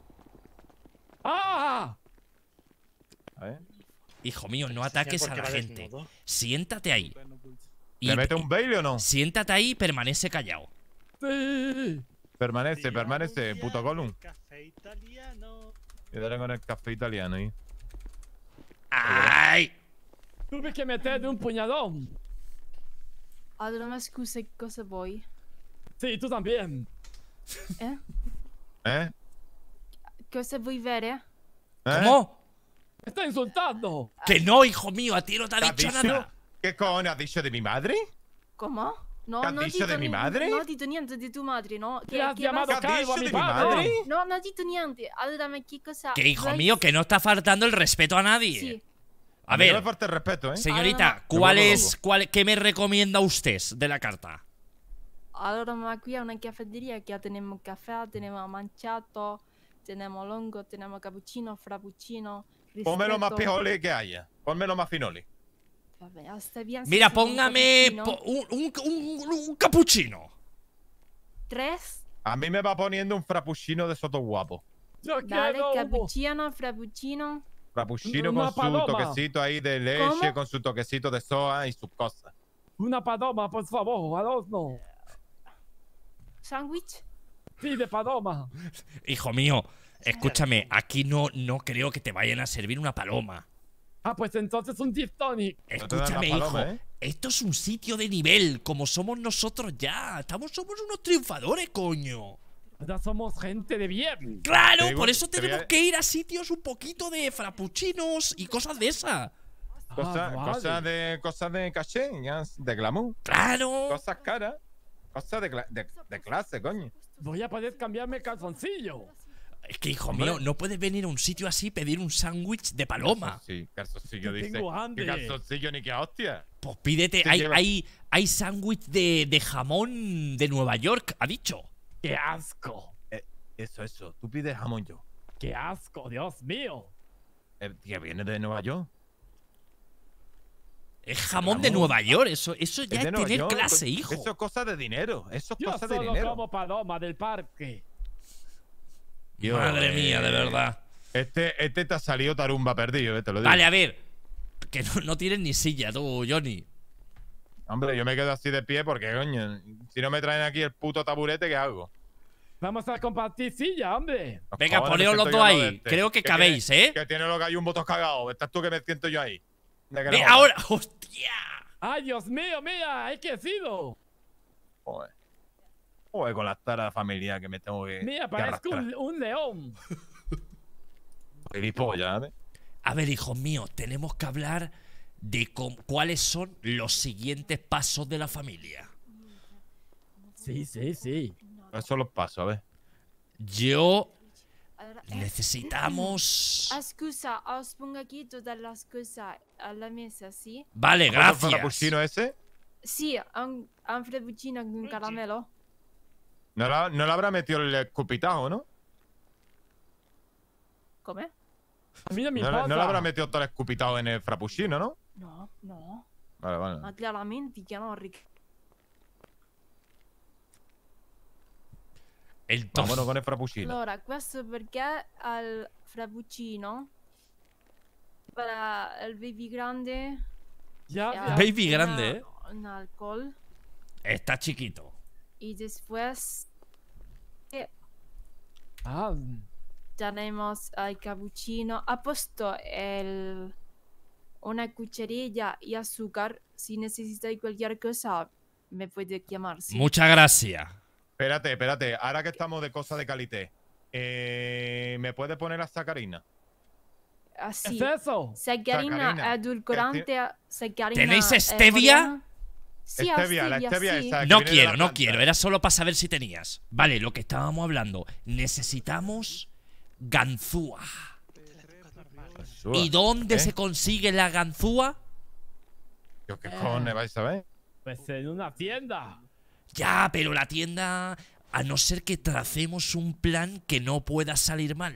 ¡Ah! A ver. Hijo mío, no ataques a la gente. Siéntate ahí. ¿Le mete un baile o no? Siéntate ahí y permanece callado. Sí. Permanece, permanece, puto Gollum. Café italiano. Quedaré con el café italiano ahí. ¡Ay! Tuve que meterle un puñalón. allora ma scusa, cosa vuoi? Sí, tú también. Eh? ¿Eh? Cosa vuoi bere? ¿Cómo? Me está insultando. Que no, hijo mío, a ti no te ha ¿Qué has dicho dicho? nada. ¿Qué cojones has dicho de mi madre? Come? No, Che ha non ho detto detto di mia madre? Non ho detto niente di tua madre, no? Che ha chiamato basta- calvo a Che mi ha detto di padre. madre? No, non ho detto niente. Allora, ma che cosa? Que hijo vuoi- mío, que no está faltando el respeto a nadie. Sì. A mí no me ver, falta el respeto, ¿eh? señorita, Me ¿cuál vuelvo es, qué me recomienda usted de la carta? Allora, ma qui è una caffetteria che tenemos caffè, tenemos manchato, tenemos longo, tenemos cappuccino, frappuccino. Ponme lo más ristretto. pijoli que haya. Ponme lo más finoli. Vabbè, hasta bien. Mira, si sono un póngame cappuccino. un cappuccino. Tres. A mí me va poniendo un frappuccino de soto guapo. Yo Vale, quiero un cappuccino, frappuccino. Frappuccino Una con su paloma. toquecito ahí de leche, ¿Cómo? con su toquecito de soja y sus cosas. una paloma, por favor, al horno. Sándwich. Sí, de paloma. Hijo mío, escúchame, aquí no creo que te vayan a servir una paloma. Ah, pues entonces un gin tonic. Escúchame, No te dan la paloma, hijo. Esto es un sitio de nivel, como somos nosotros ya. Somos unos triunfadores, coño. Ya somos gente de bien. Claro, Te digo, por eso te tenemos voy a- que ir a sitios un poquito de frappuccinos y cosas de esas. Cosas vale. cosas de caché, ya, de glamour. Claro. Cosas caras. Cosas de clase, coño. Voy a poder cambiarme calzoncillo. Es que, hijo Hombre. mío, no puedes venir a un sitio así y pedir un sándwich de paloma. Sí, calzoncillo Que dice. tengo hambre. ¿Qué calzoncillo ni qué hostia? Pues pídete, Sí, hay, lleva- hay sándwich de jamón de Nueva York, ha dicho. ¡Qué asco! Eso. Tú pides jamón yo. ¡Qué asco, Dios mío! Que viene de Nueva York. Es jamón de Nueva York. Eso ya es de Nueva tener York, clase, hijo. Eso es cosa de dinero. Eso es Yo cosa de solo dinero. como paloma del parque. Madre mía, de verdad. Este te ha salido tarumba perdido, te lo digo. Vale, a ver. Que no tienes ni silla, tú, Johnny. Hombre, yo me quedo así de pie porque, coño, si no me traen aquí el puto taburete, ¿qué hago? Vamos a compartir silla, hombre. Venga, Joder, poneos me los siento dos yo al lado ahí. de este. Creo que Que cabéis, tiene- ¿eh? Que tiene los gallumbos cagados. Estás tú que me siento yo ahí. De que Ve, no- ahora. ¡Hostia! ¡Ay, Dios mío, mira! ¡He crecido! Joder. Joder, con las taras familiares que me tengo que. Mira, que parezco arrastrar. un león. Gilipollas, ¿eh? A ver, hijos míos, tenemos que hablar de cuáles son los siguientes pasos de la familia. Sí, sí, sí. Esos son los pasos, a ver. Yo. Allora, Necesitamos. Scusa, os pongo aquí todas las cosas a la mesa, ¿sí? Vale, ¿El gracias. frappuccino ese? Sí, un frappuccino con caramelo. No le habrá metido el escupitajo, ¿no? ¿Cómo? A mí no me No importa. le habrá metido todo el escupitajo en el frappuccino, ¿no? No, no. Vale. Ma chiaramente che no, Rick. Vámonos con el frappuccino. Allora, questo perché al frappuccino para el baby grande. Ya, Baby grande, ¿eh? Un alcohol. Está chiquito. Y después Ah, tenemos al cappuccino. Ha puesto una cucharilla y azúcar. Si necesitáis cualquier cosa, me puede llamar. ¿sí? Muchas gracias. Espérate. Ahora que estamos de cosas de calité, ¿me puede poner a sacarina? Así. ¿qué es eso? Sacarina, Sacarina. edulcorante, sacarina. ¿Tenéis stevia? morena. Sí, Stevia, la stevia sí. esa. No que viene de la quiero, no planta. quiero. Era solo para saber si tenías. Vale, lo que estábamos hablando. Necesitamos ganzúa. ¿Y dónde ¿Eh? se consigue la ganzúa? Yo, ¿qué cojones vais a ver? Pues en una tienda. Ya, pero la tienda. A no ser que tracemos un plan que no pueda salir mal.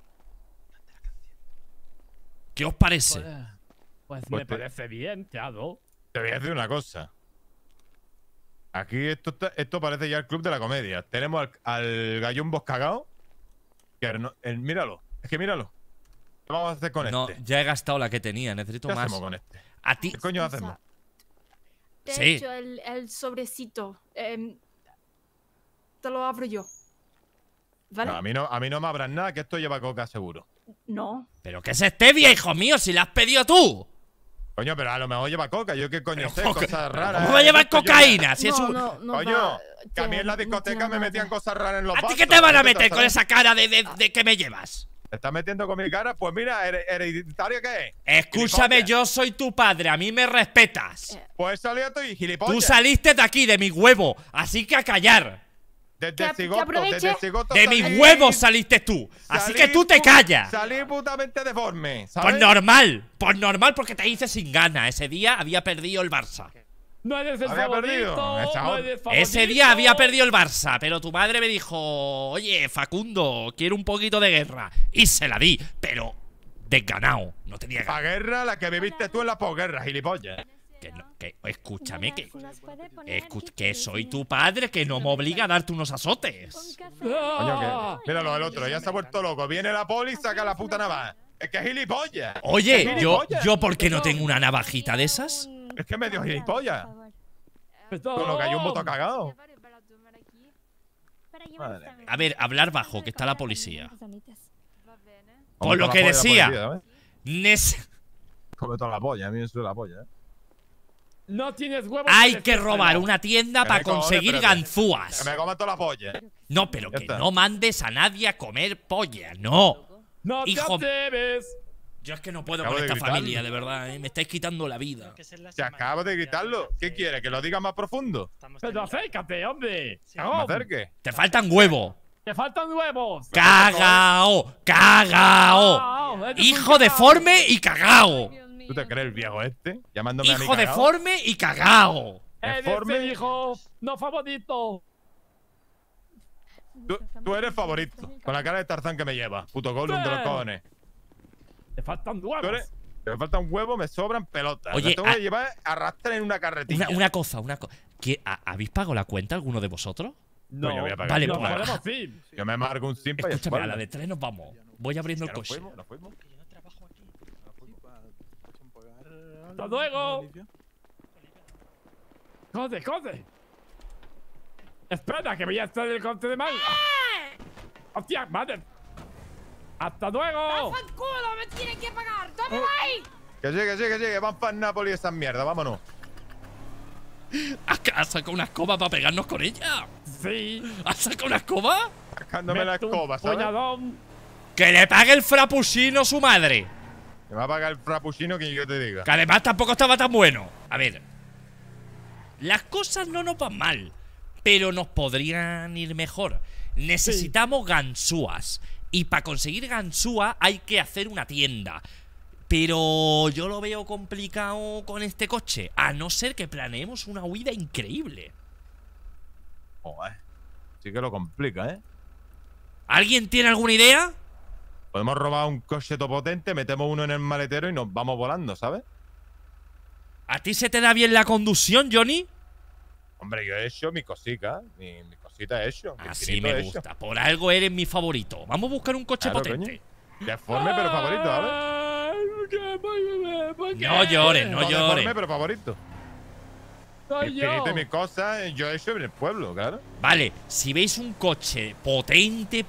¿Qué os parece? Pues Pues me parece bien, claro. Te voy a decir una cosa. Aquí esto parece ya el club de la comedia. Tenemos al gallumbo cagado. Míralo. Es que míralo. ¿Qué vamos a hacer con No, este? ya he gastado la que tenía. Necesito ¿Qué más. hacemos con este? A ti. ¿Qué coño hacemos? Te Sí. he hecho el sobrecito. Te lo abro yo. ¿Vale? No, a mí no me abran nada, que esto lleva coca seguro. No. ¿Pero qué es stevia, hijo mío? Si la has pedido tú. Coño, pero a lo mejor lleva coca. Yo qué coño sé, coca- cosas raras. ¿Cómo va a llevar Esto yo- cocaína? Si es No, un... no Coño, va- que a mí en la no discoteca tiene me nada. metían cosas raras en los ¿A ti vasos. qué te van a ¿Qué meter con sabes? esa cara de que me llevas? ¿Te estás metiendo con mi cara? Pues mira, ¿hereditario qué es? Escúchame, Gilipollas. yo soy tu padre, a mí me respetas. Pues salía tú y gilipollas. Tú saliste de aquí, de mi huevo, así que a callar. Desde el que cigoto, aproveche. desde el cigoto. De mis salí- huevos saliste tú, así que tú te callas. Salí putamente deforme, ¿sabes? Pues normal porque te hice sin gana. Ese día había perdido el Barça. No eres el Había favorito. perdido. No eres favorito. Ese día había perdido el Barça, pero tu madre me dijo, oye, Facundo, quiero un poquito de guerra. Y se la di, pero desganado, no tenía La ganas. guerra, la que viviste tú en la posguerra, gilipollas. Escúchame, que soy tu padre, que no me obliga a darte unos azotes. Coño, que. Míralo, el otro, ya se ha vuelto loco. Viene la poli y saca la puta navaja. Es que es gilipollas. Oye, Es yo gilipollas. ¿por qué no tengo una navajita de esas? Es que medio gilipollas. Perdón. Con lo que hay un voto cagado. A ver, hablar bajo, que está la policía. Va bene. Por lo Come que toda la polla decía, de la policía, ¿sabes? Come toda la polla, a mí me sube la polla, No tienes huevos. hay de que decírselo. robar una tienda Que para me cojones, conseguir espérate. ganzúas. Que me coma toda la polla. No, pero Ya que está. no mandes a nadie a comer polla, no. No Hijo- te atreves. Yo es que no puedo Acabo con de esta gritarlo. familia, de verdad, me estáis quitando la vida. Se acaba de gritarlo. ¿Qué quiere? ¿Que lo diga más profundo? Pero acércate, hombre. ¿Me Cagón. acerque? Te faltan huevos. Te faltan huevos. ¡Cagao! ¡Cagao! Eres un Hijo cagao. deforme y cagao. ¿Tú te crees el viejo este? Llamándome a mi Hijo cagao. deforme y cagao. Eres deforme. el hijo no favorito. Tú eres favorito. Con la cara de Tarzán que me lleva. Puto Gollum de los Sí. cojones. Te faltan huevos. Tú eres, Me falta un huevo, me sobran pelotas. Oye, Las tengo que llevar arrastrar en una carretilla. Una cosa. ¿Habéis pagado la cuenta alguno de vosotros? No, yo voy a pagar. Vale, Yo pues, podemos ir. Yo me marco un simpa y escúchame, a la de 3 nos vamos. Voy abriendo el nos coche. fuimos, nos fuimos. ¡Hasta luego! ¡Joder! Espera, que voy a hacer el corte de manga. ¡Hostia, madre! ¡Hasta luego! culo! ¡Me tienen que pagar! ¡Tómala ahí! Que llegue. Vamos para Nápoles esa mierda, vámonos. ¿Has sacado una escoba para pegarnos con ella? Sí. ¿Has sacado una escoba? Sacándome la escoba, ¿sabes? Puñadón. ¡Que le pague el frappuccino su madre! Me va a pagar el frappuccino que yo te diga. Que además tampoco estaba tan bueno. A ver. Las cosas no nos van mal, pero nos podrían ir mejor. Necesitamos ganzúas. Y para conseguir ganzúa hay que hacer una tienda. Pero yo lo veo complicado con este coche. A no ser que planeemos una huida increíble. Joder. Sí que lo complica, ¿eh? ¿Alguien tiene alguna idea? Podemos robar un coche potente, metemos uno en el maletero y nos vamos volando, ¿sabes? ¿A ti se te da bien la conducción, Johnny? Hombre, yo he hecho mi cosica. Mi cosita he hecho. Así me gusta. Por algo eres mi favorito. Vamos a buscar un coche potente. Deforme, pero favorito, ¿sabes? No llores, no llores. Deforme, pero favorito. Mi cosa, yo he hecho en el pueblo, claro. Vale, si veis un coche potente,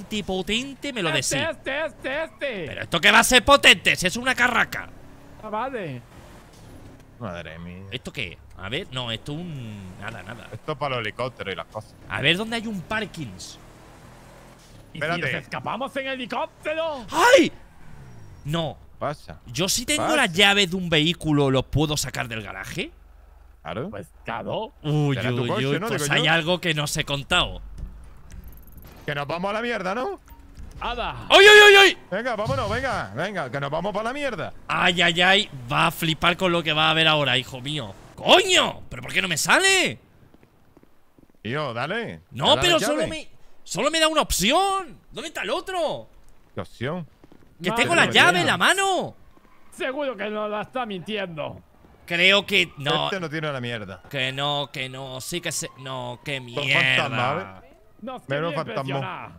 me lo decís. Este. Pero esto que va a ser potente, si es una carraca. Ah, vale. Madre mía. ¿Esto qué? A ver, no, esto es un... Nada. Esto es para los helicópteros y las cosas. A ver dónde hay un parkings. ¿Y si nos escapamos en helicóptero? ¡Ay! No. Pasa. Yo si tengo las llaves de un vehículo, ¿los puedo sacar del garaje? Claro. Pues claro. Uy, coche, ¿no? Pues hay algo que no os he contado. Que nos vamos a la mierda, ¿no? ¡Hala! ¡Ay! Venga, vámonos, venga, que nos vamos para la mierda. ¡Ay! Va a flipar con lo que va a ver ahora, hijo mío. ¡Coño! ¿Pero por qué no me sale? Tío, dale. No, dale pero solo me da una opción. ¿Dónde está el otro? ¿Qué opción? Que tengo la llave en la mano. Seguro que nos la está mintiendo. Creo que no. Este no tiene la mierda. Que no. Sí que se. No, que Fantasma, mierda. Nos menos quería fantasma. impresionar.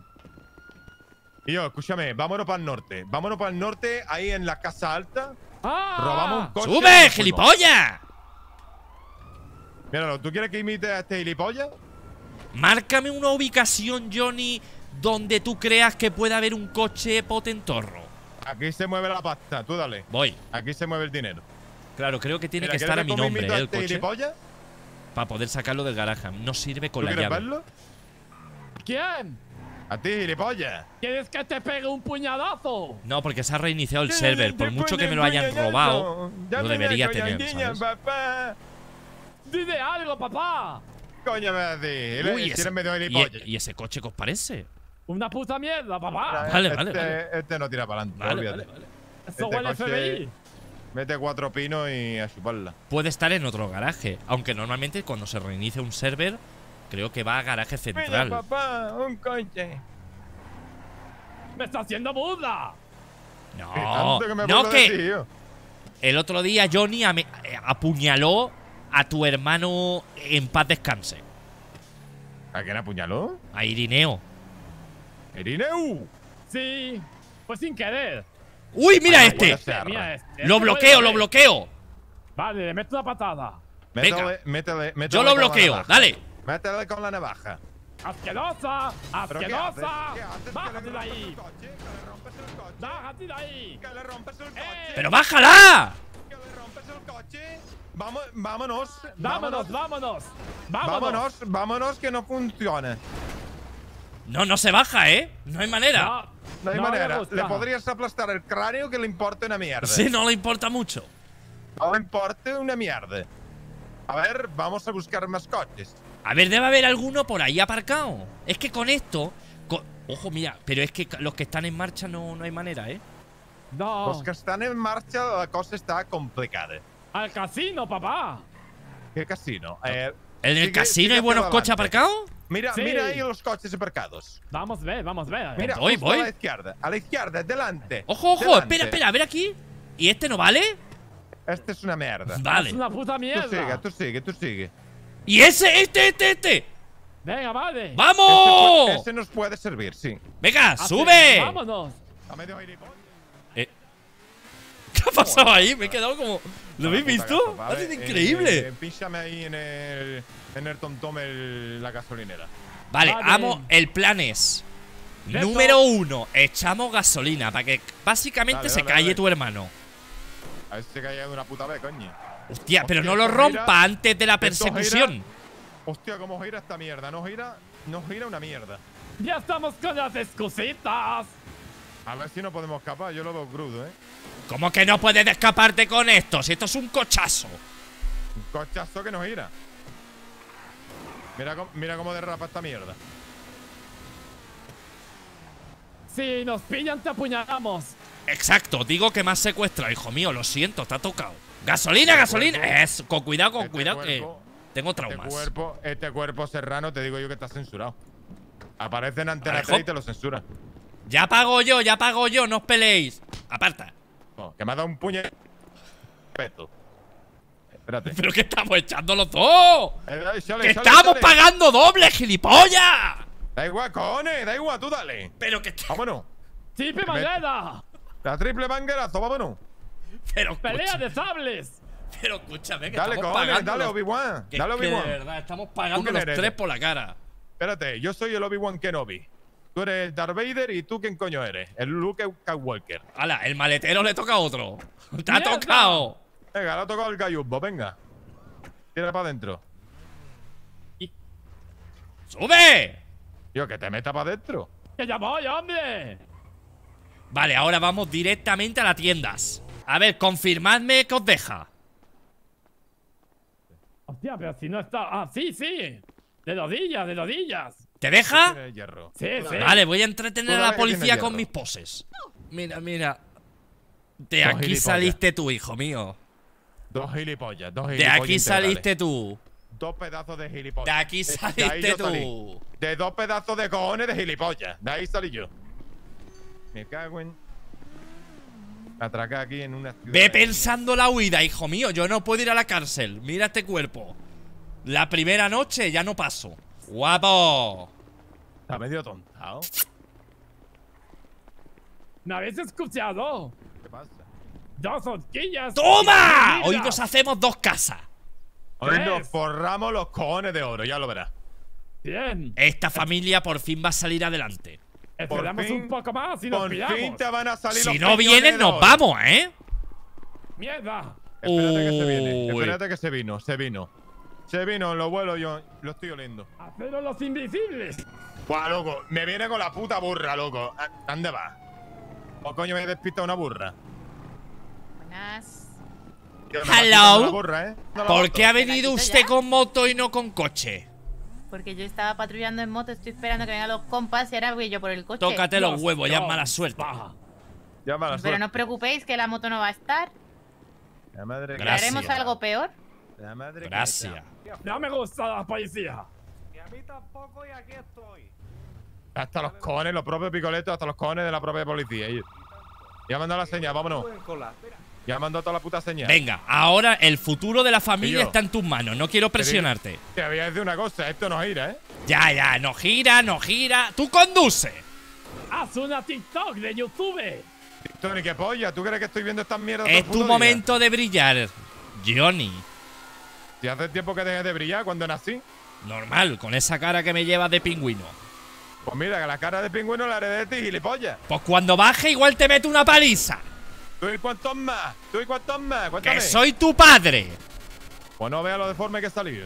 Y yo, escúchame, vámonos para el norte. Vámonos para el norte, ahí en la casa alta. Robamos un coche. ¡Sube, gilipollas! Míralo, ¿tú quieres que imite a este gilipollas? Márcame una ubicación, Johnny, donde tú creas que pueda haber un coche potentorro. Aquí se mueve la pasta, tú dale. Voy. Aquí se mueve el dinero. Claro, creo que tiene Mira, que estar a mi nombre, el este coche. Gilipollas? Para poder sacarlo del garaje. No sirve con la quieres llave. verlo? ¿Quién? A ti, gilipollas. ¿Quieres que te pegue un puñadazo? No, porque se ha reiniciado el server. Por mucho que me lo hayan robado, lo debería tener, ¿sabes? Papá. ¡Dile algo, papá! Coño, me decís. Uy, ¿Quieres medio gilipollas? ¿Y ese coche qué os parece? Una puta mierda, papá. Vale. Este no tira para adelante, olvídate. Eso huele FBI. Mete 4 pinos y a chuparla. Puede estar en otro garaje. Aunque normalmente cuando se reinicia un server, creo que va a garaje central. Mira, papá, un coche. ¡Me está haciendo burla! No, que el otro día Johnny apuñaló a tu hermano en paz descanse. ¿A quién apuñaló? A Irineo. ¿Irineu? Sí, pues sin querer. ¡Uy, mira este! Mira este. ¡Lo bloqueo! Vale, le meto una patada. Métele yo lo bloqueo, dale. Métele con la navaja. ¡Asquerosa! ¡Asquerosa! ¿Qué haces? ¡Bájate de ahí! ¡Bájate de ahí! ¡Que le rompes el coche! ¡Pero bájala! ¡Que le rompes el coche! ¡Vámonos! ¡Vámonos, que no funciona! No se baja, ¿eh? No hay manera. No hay manera. Le podrías aplastar el cráneo que le importa una mierda. Sí, no le importa mucho. No le importa una mierda. A ver, vamos a buscar más coches. A ver, debe haber alguno por ahí aparcado. Es que con esto… Ojo, mira, pero es que los que están en marcha no hay manera, ¿eh? No. Los que están en marcha, la cosa está complicada. ¡Al casino, papá! ¿Qué casino? ¿En el casino hay buenos coches aparcados? Mira ahí los coches aparcados. Vamos a ver. Mira, voy. A la izquierda, delante. Ojo, delante. espera, a ver aquí. ¿Y este no vale? Este es una mierda. Vale. Es una puta mierda. Tú sigue. ¿Y ese? Este. Venga, vale. ¡Vamos! Ese nos puede servir, sí. Venga, sube. Vámonos. Está medio gilipollas. ¿Qué ha pasado ahí? Me he quedado como… ¿Lo habéis visto? Ha sido increíble. Píchame ahí en el tom-tom la gasolinera. Vale, amo. El plan es… Número 1, echamos gasolina para que básicamente se calle tu hermano. A ver si se cae de una puta vez, coño. Hostia, pero no lo rompa antes de la persecución. Hostia, cómo gira esta mierda. No gira una mierda. Ya estamos con las excusitas. A ver si no podemos escapar. Yo lo veo crudo, ¿eh? ¿Cómo que no puedes escaparte con esto? Si esto es un cochazo. Un cochazo que no gira. Mira cómo derrapa esta mierda. Si nos pillan, te apuñalamos. Exacto, digo que me has secuestrado, hijo mío. Lo siento, te ha tocado. ¡Gasolina, gasolina! Con cuidado, que tengo traumas. Este cuerpo serrano, te digo yo que está censurado. Aparece en Antena 3 y te lo censura. Ya pago yo, no os peleéis. Aparta. No, que me ha dado un puñetazo. Espérate. ¿Pero qué estamos echando los dos? Sale, ¡Que estamos pagando doble, gilipollas! Da igual, cojones, da igual, tú dale. Pero que… Vámonos. ¡Triple manguera! La triple manguerazo, vámonos. Pero ¡pelea de sables! Pero escúchame, que dale, estamos cojones, pagando… dale, Obi-Wan. Dale, Obi-Wan. De verdad, estamos pagando los tres por la cara. Espérate, yo soy el Obi-Wan Kenobi. Tú eres Darth Vader y tú, ¿quién coño eres? El Luke Skywalker. Hala, el maletero le toca a otro. ¡Te ha tocado! Venga, le ha tocado el gallumbo, venga. Tira para adentro. ¡Sube! Tío, que te meta para adentro. ¡Que ya voy, hombre! Vale, ahora vamos directamente a las tiendas. A ver, confirmadme que os deja. Hostia, pero si no está… ¡Ah, sí! De rodillas. ¿Te deja? Sí. Vale, voy a entretener a la policía con mis poses. Mira. De aquí saliste tú, hijo mío. Dos gilipollas. De aquí saliste tú. Dos pedazos de gilipollas. De aquí saliste tú. De dos pedazos de cojones de gilipollas. De ahí salí yo. Me cago en… Atraqué aquí en una ciudad. Ve pensando la huida, hijo mío. Yo no puedo ir a la cárcel. Mira este cuerpo. La primera noche ya no paso. ¡Guapo! Está medio tontado. ¿Me habéis escuchado? ¿Qué pasa? ¡Dos horquillas! ¡Toma! Hoy nos hacemos dos casas. Hoy nos forramos los cojones de oro, ya lo verás. Bien. Esta familia por fin va a salir adelante. Esperamos un poco más y nos pillamos. Por fin te van a salir los Si no vienen, nos vamos, ¿eh? ¡Mierda! Espérate que se viene. Espérate que se vino. Se vino, lo vuelo yo. Lo estoy oliendo. ¡Haceros los invisibles! Buah, loco. Me viene con la puta burra, loco. ¿Dónde va? ¿O coño me despista una burra? Buenas. Hello. Burra, ¿eh? ¿Por qué ha venido usted con moto y no con coche? Porque yo estaba patrullando en moto, estoy esperando que vengan los compas y ahora voy yo por el coche. Tócate los huevos, ya es mala suerte. Ya mala suerte. Pero no os preocupéis que la moto no va a estar. La madre que… ¿Haremos algo peor? La madre Gracias. No me gusta la policía. Y a mí tampoco y aquí estoy. Hasta los cojones, los propios picoletos, hasta los cojones de la propia policía. Ya mandó la señal, vámonos. Ya mandó toda la puta señal. Venga, ahora el futuro de la familia Yo. está en tus manos. No quiero presionarte. Te voy a decir una cosa, esto no gira, ¿eh? Ya, no gira. ¡Tú conduce! ¡Haz una TikTok de YouTube! Tony, qué polla, ¿tú crees que estoy viendo estas mierdas? Es tu momento de brillar, Johnny. Si hace tiempo que dejé de brillar cuando nací. Normal, con esa cara que me llevas de pingüino. Pues mira, que la cara de pingüino la heredé de ti, gilipollas. Pues cuando baje igual te meto una paliza. ¿Tú y cuántos más? Cuéntame. ¡Que soy tu padre! Pues no veas lo deforme que he salido.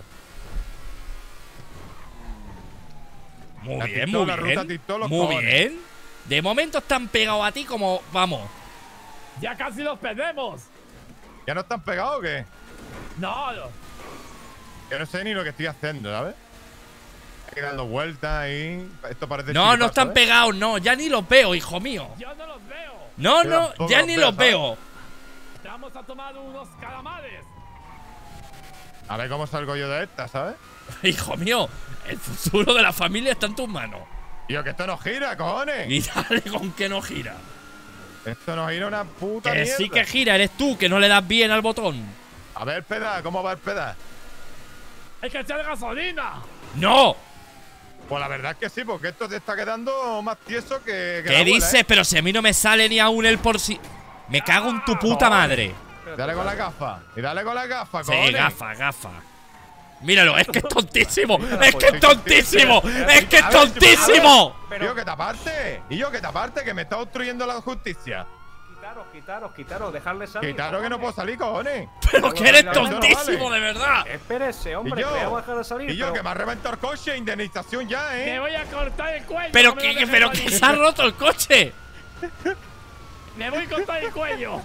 Muy bien. De momento están pegados a ti como… Vamos. ¡Ya casi los perdemos! ¿Ya no están pegados o qué? No. Yo no sé ni lo que estoy haciendo, ¿sabes? Estoy dando vueltas y… Esto parece… No están pegados, no. Ya ni los veo, hijo mío. Yo no los veo. No, ya ni los veo. Vamos a tomar unos calamares. A ver cómo salgo yo de esta, ¿sabes? Hijo mío, el futuro de la familia está en tus manos. Tío, que esto no gira, cojones. Y dale con que no gira. Esto nos gira una puta Que mierda. sí que gira, eres tú, que no le das bien al botón. A ver, peda, ¿cómo va el peda? ¡Hay que echar gasolina! ¡No! Pues la verdad es que sí, porque esto te está quedando más tieso que la ¿Qué abuela, dices? Pero si a mí no me sale ni aún el por sí. Me cago en tu puta madre. Dale con la gafa. Y dale con la gafa, Sí, cojones. gafa. Míralo, es que es tontísimo. Es que es tontísimo. Es que es tontísimo. Tío, que te aparte. Y yo que te aparte, que me está obstruyendo la justicia. Quitaros, dejarle salir. Quitaros que no puedo salir, cojones. Pero que eres tontísimo, de verdad. Espérese, hombre, Y yo, que le voy a dejar de salir. Y yo, que me ha reventado el coche, indemnización ya, ¡Me voy a cortar el cuello! Pero no me lo que dejes salir. se ha roto el coche. ¡Me voy a cortar el cuello!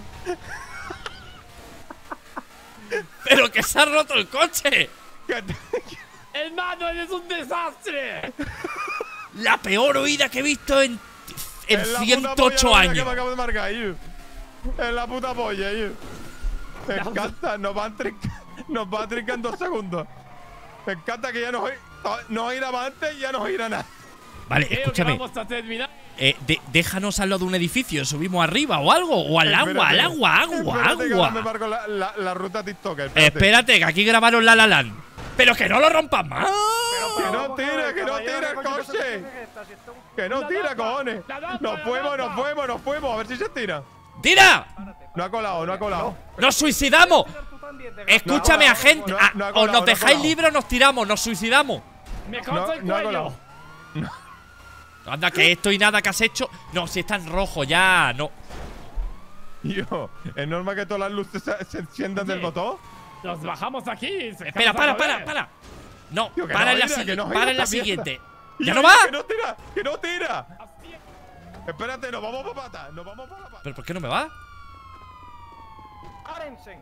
Pero que se ha roto el coche. ¡Hermano, eres un desastre! La peor huida que he visto en Es la 108 puta polla años. que me acabo de marcar, yo. Es la puta polla, yo. Me encanta, nos va a trincar en 2 segundos. Me encanta que ya no giraba antes y ya no gira nada. Vale, Creo escúchame. que vamos a terminar. Déjanos al lado de un edificio, subimos arriba o algo, o al agua, Espérate que ahora me agua. marco la ruta TikToker. Espérate, que aquí grabaron La La Land. Pero que no lo rompas más. Que no tira el coche. Que no tira, cojones. Nos fuimos. A ver si se tira. ¡Tira! No ha colado. ¡Nos suicidamos! Escúchame, agente. no ha O colado, nos no ha dejáis colado. libres o nos tiramos, nos suicidamos. ¡Me corto el No ha cuello! colado. Anda, que esto y nada que has hecho. No, si está en rojo ya, no. Yo, ¿es normal que todas las luces se enciendan del botón? Nos bajamos aquí. Espera, para. No, Tío, que para no en la gira, que siguiente. no gira Para en la esta mierda. siguiente. Y ¡Ya yo no va! ¡Que no tira! Espérate, nos vamos para pata. Nos vamos para la pata. ¿Pero por qué no me va? ¡Párense!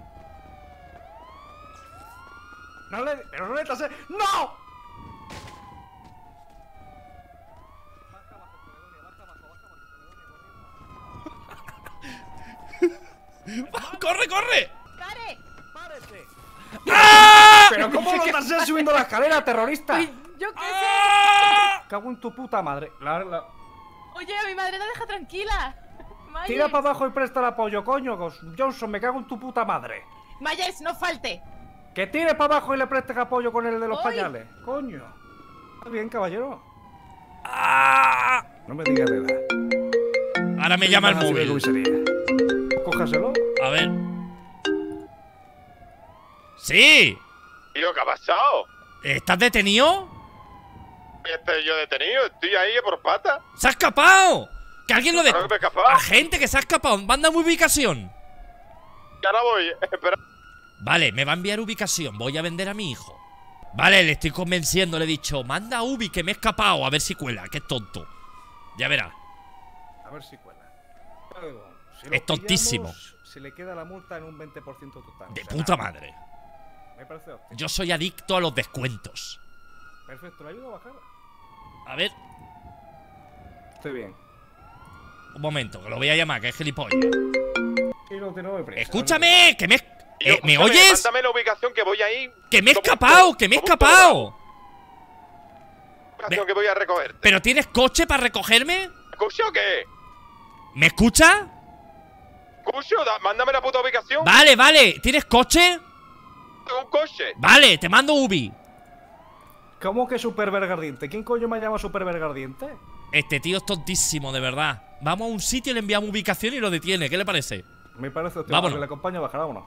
Pero no le tasé. ¡No! ¡Corre! ¡Pare! ¡Párese! ¡Ah! ¿Pero cómo lo tasé subiendo la escalera, terrorista? Yo qué ¡Ah! Cago en tu puta madre. sé. Oye, a mi madre la deja tranquila. Myers. Tira para abajo y presta el apoyo, coño. Johnson, me cago en tu puta madre. Myers, no falte. Que tire para abajo y le prestes apoyo con el de los Voy. pañales. Coño. Está bien, caballero. ¡Ah! No me digas de edad. Ahora me llama el Vas a subir móvil. comisaría. Cójaselo. A ver. ¡Sí! Tío, ¿qué ha pasado? ¿Estás detenido? Estoy yo detenido, estoy ahí por pata. ¡Se ha escapado! ¡Que alguien lo Claro que me he escapado. ¡Agente que se ha escapado! ¡Mándame ubicación! Ya no voy, espera. Vale, me va a enviar ubicación. Voy a vender a mi hijo. Vale, le estoy convenciendo. Le he dicho, manda Ubi que me he escapado. A ver si cuela. Que es tonto. Ya verá. A ver si cuela. Luego, si lo Es tontísimo. pillamos, se le queda la multa en un 20% total. De O sea, puta nada. madre. Me parece óptimo. Yo soy adicto a los descuentos. Perfecto, ¿le ayudo a bajar? A ver, Estoy bien. un momento, que lo voy a llamar, que es gilipollas. Y no te no presa. ¡Escúchame! ¡Que me... ¿Me Escúchame, oyes? Mándame la ubicación que voy ahí. ¡Que me he como un escapado! toro, ¡Que me he como un toro escapado! bravo. Ubicación que voy a recoger. ¿Pero tienes coche para recogerme? ¿Escucho o qué? ¿Me escucha? ¿Escucho? Mándame la puta ubicación. Vale. ¿Tienes coche? Tengo un coche. Vale, te mando Ubi. ¿Cómo que supervergardiente? ¿Quién coño me llama supervergardiente? Este tío es tontísimo, de verdad. Vamos a un sitio y le enviamos ubicación y lo detiene. ¿Qué le parece? Me parece óptimo. Vámonos. Que le acompaña a bajar, vámonos.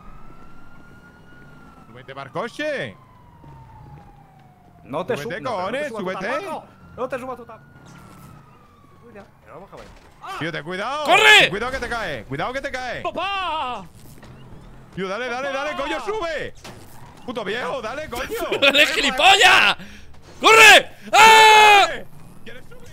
Súbete para el coche. No te Súbete, subas. cojones, súbete. No te subas tú tampoco. Mira, vamos a ver. Tío, ten cuidado. ¡Corre! Ten cuidado que te cae. Cuidado que te cae. ¡Papá! Tío, dale, coño, sube. Puto viejo, dale, coño. ¡Dale, gilipollas! ¡Corre! ¡Ah! ¿Quieres subir?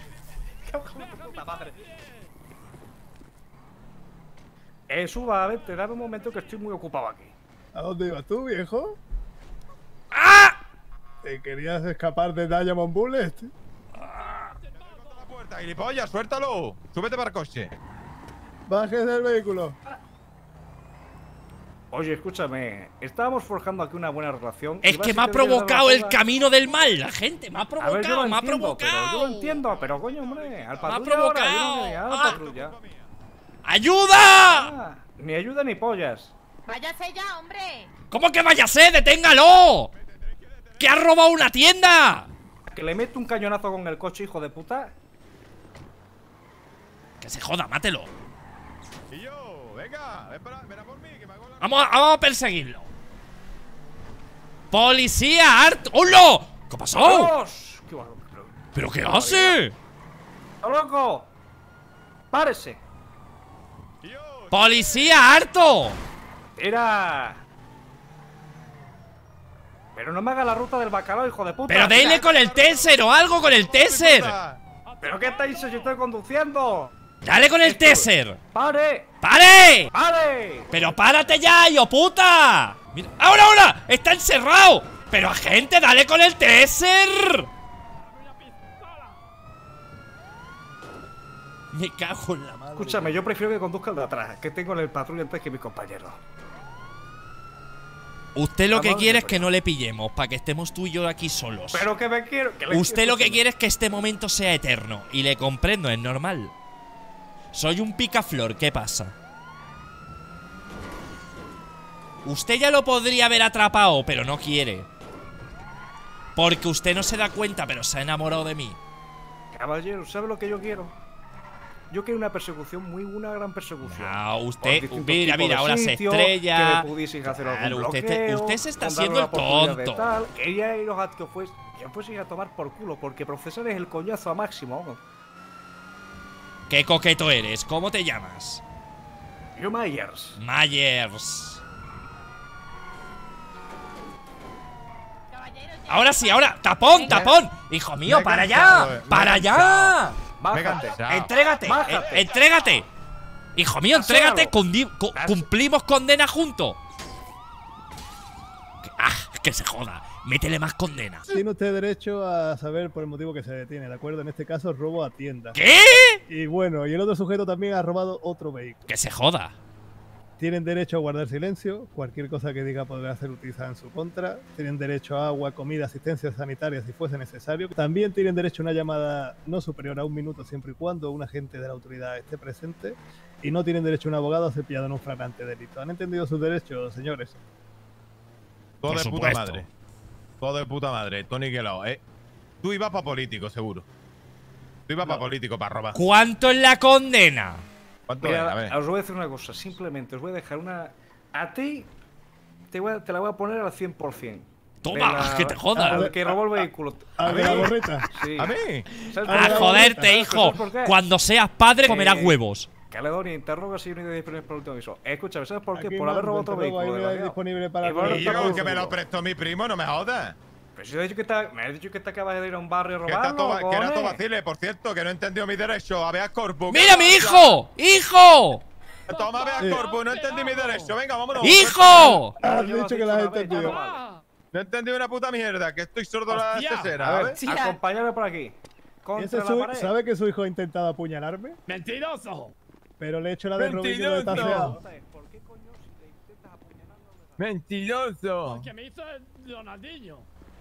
Suba, vente, dame un momento que estoy muy ocupado aquí. ¿A dónde ibas tú, viejo? ¡Ah! ¿Te querías escapar de Diamond Bullet? La puerta, gilipollas, suéltalo. Súbete para el coche. Bajes del vehículo. Oye, escúchame, estábamos forjando aquí una buena relación. Es que me ha provocado el camino del mal, la gente. Me ha A ver, yo lo provocado, me ha entiendo, pero yo provocado. lo entiendo, pero coño, hombre, al patrulla provocado. ahora, yo no sé, al patrulla. ¡Ayuda! Ni ayuda ni pollas. Váyase ya, hombre. ¿Cómo que váyase? ¡Deténgalo! ¡Que ha robado una tienda! Que le meto un cañonazo con el coche, hijo de puta. Que se joda, mátelo. Y yo, venga, ven a por mí, que me hago la... Vamos a perseguirlo. ¡Policía! ¡Hola! ¿Qué ha pasado? ¡Dios! ¿Pero qué hace? ¡Está loco! ¡Párese! ¡Policía, harto! Era... Pero no me haga la ruta del bacalao, hijo de puta. ¡Pero dele con el Tesser o algo con el Tesser! ¿Pero qué estáis si estoy conduciendo? ¡Dale con el Tesser! ¡Pare! ¡Pare! ¡Pare! ¡Pero párate ya, hijo puta! Mira, ¡ahora! ¡Está encerrado! ¡Pero agente, dale con el Tesser! Me cago en la madre. Escúchame, yo prefiero que conduzca el de atrás, que tengo en el patrulla antes que mi compañero. Usted lo que quiere es que no le pillemos, para que estemos tú y yo aquí solos. Pero que me quiero. Usted lo que quiere es que este momento sea eterno. Y le comprendo, es normal. Soy un picaflor, ¿qué pasa? Usted ya lo podría haber atrapado, pero no quiere. Porque usted no se da cuenta, pero se ha enamorado de mí. Caballero, ¿sabe lo que yo quiero? Yo quiero una persecución, una gran persecución. No, usted, mira, ahora se estrella. Que me pudieseis hacer claro, algún bloqueo, usted se está con darme haciendo el una oportunidad tonto. de tal. Quería iros a que fuese a tomar por culo, porque procesar es el coñazo a máximo, vamos. Qué coqueto eres, ¿cómo te llamas? Yo Myers. Myers. Ahora sí, ahora. ¡Tapón, tapón! ¡Hijo mío, para allá! ¡Para allá! Bájate. ¡Entrégate! ¡Entrégate! ¡Hijo mío, entrégate! ¡Cumplimos condena juntos! ¡Ah! ¡Que se joda! ¡Métele más condena! Tiene usted derecho a saber por el motivo que se detiene, ¿de acuerdo? En este caso, robo a tienda. ¿Qué? Y bueno, y el otro sujeto también ha robado otro vehículo. ¡Que se joda! Tienen derecho a guardar silencio, cualquier cosa que diga podrá ser utilizada en su contra. Tienen derecho a agua, comida, asistencia sanitaria si fuese necesario. También tienen derecho a una llamada no superior a 1 minuto siempre y cuando un agente de la autoridad esté presente. Y no tienen derecho a un abogado a ser pillado en un flagrante delito. ¿Han entendido sus derechos, señores? Todo de puta madre. Todo de puta madre. Tony Quelao, Tú ibas para político, seguro. Tú ibas para político, para robar. ¿Cuánto es la condena? ¿Cuánto Mira, es? A ver. os voy a decir una cosa, simplemente os voy a dejar una... A ti te la voy a poner al 100%. Toma, que te jodas. Al que robó el vehículo. ¿A mí? ¿La gorrita? Sí. ¿A mí? A joderte, hijo. ¿Sabes por qué? Cuando seas padre comerás huevos. Caledonia, interroga si hay unidad disponible para el último aviso. Escúchame, ¿sabes por qué? Aquí Por haber no, robado otro desde luego, vehículo. hay unidad disponible para el Y yo, que me lo prestó mi primo, no me jodas. Pero si me has dicho que te acabas de ir a un barrio a Que robarlo, era todo vacile, por cierto, que no entendió mi derecho. A ver, Corpus. ¡Mira, mi hijo! ¡Hijo! Toma, vea, Corpus, no entendí mi derecho. Venga, vámonos. ¡Hijo! Has dicho que la has entendido. No entendí una puta mierda, que estoy sordo a la Hostia. cesera. A A ver, ver. acompáñame por aquí. Ese Contra la pared. ¿Sabe que su hijo ha intentado apuñalarme? ¡Mentiroso! Pero le he hecho la de Robinho de taseado. ¿Por qué coño si te intentas apuñalar no me da? Mentiroso. Que me hizo el Ronaldinho.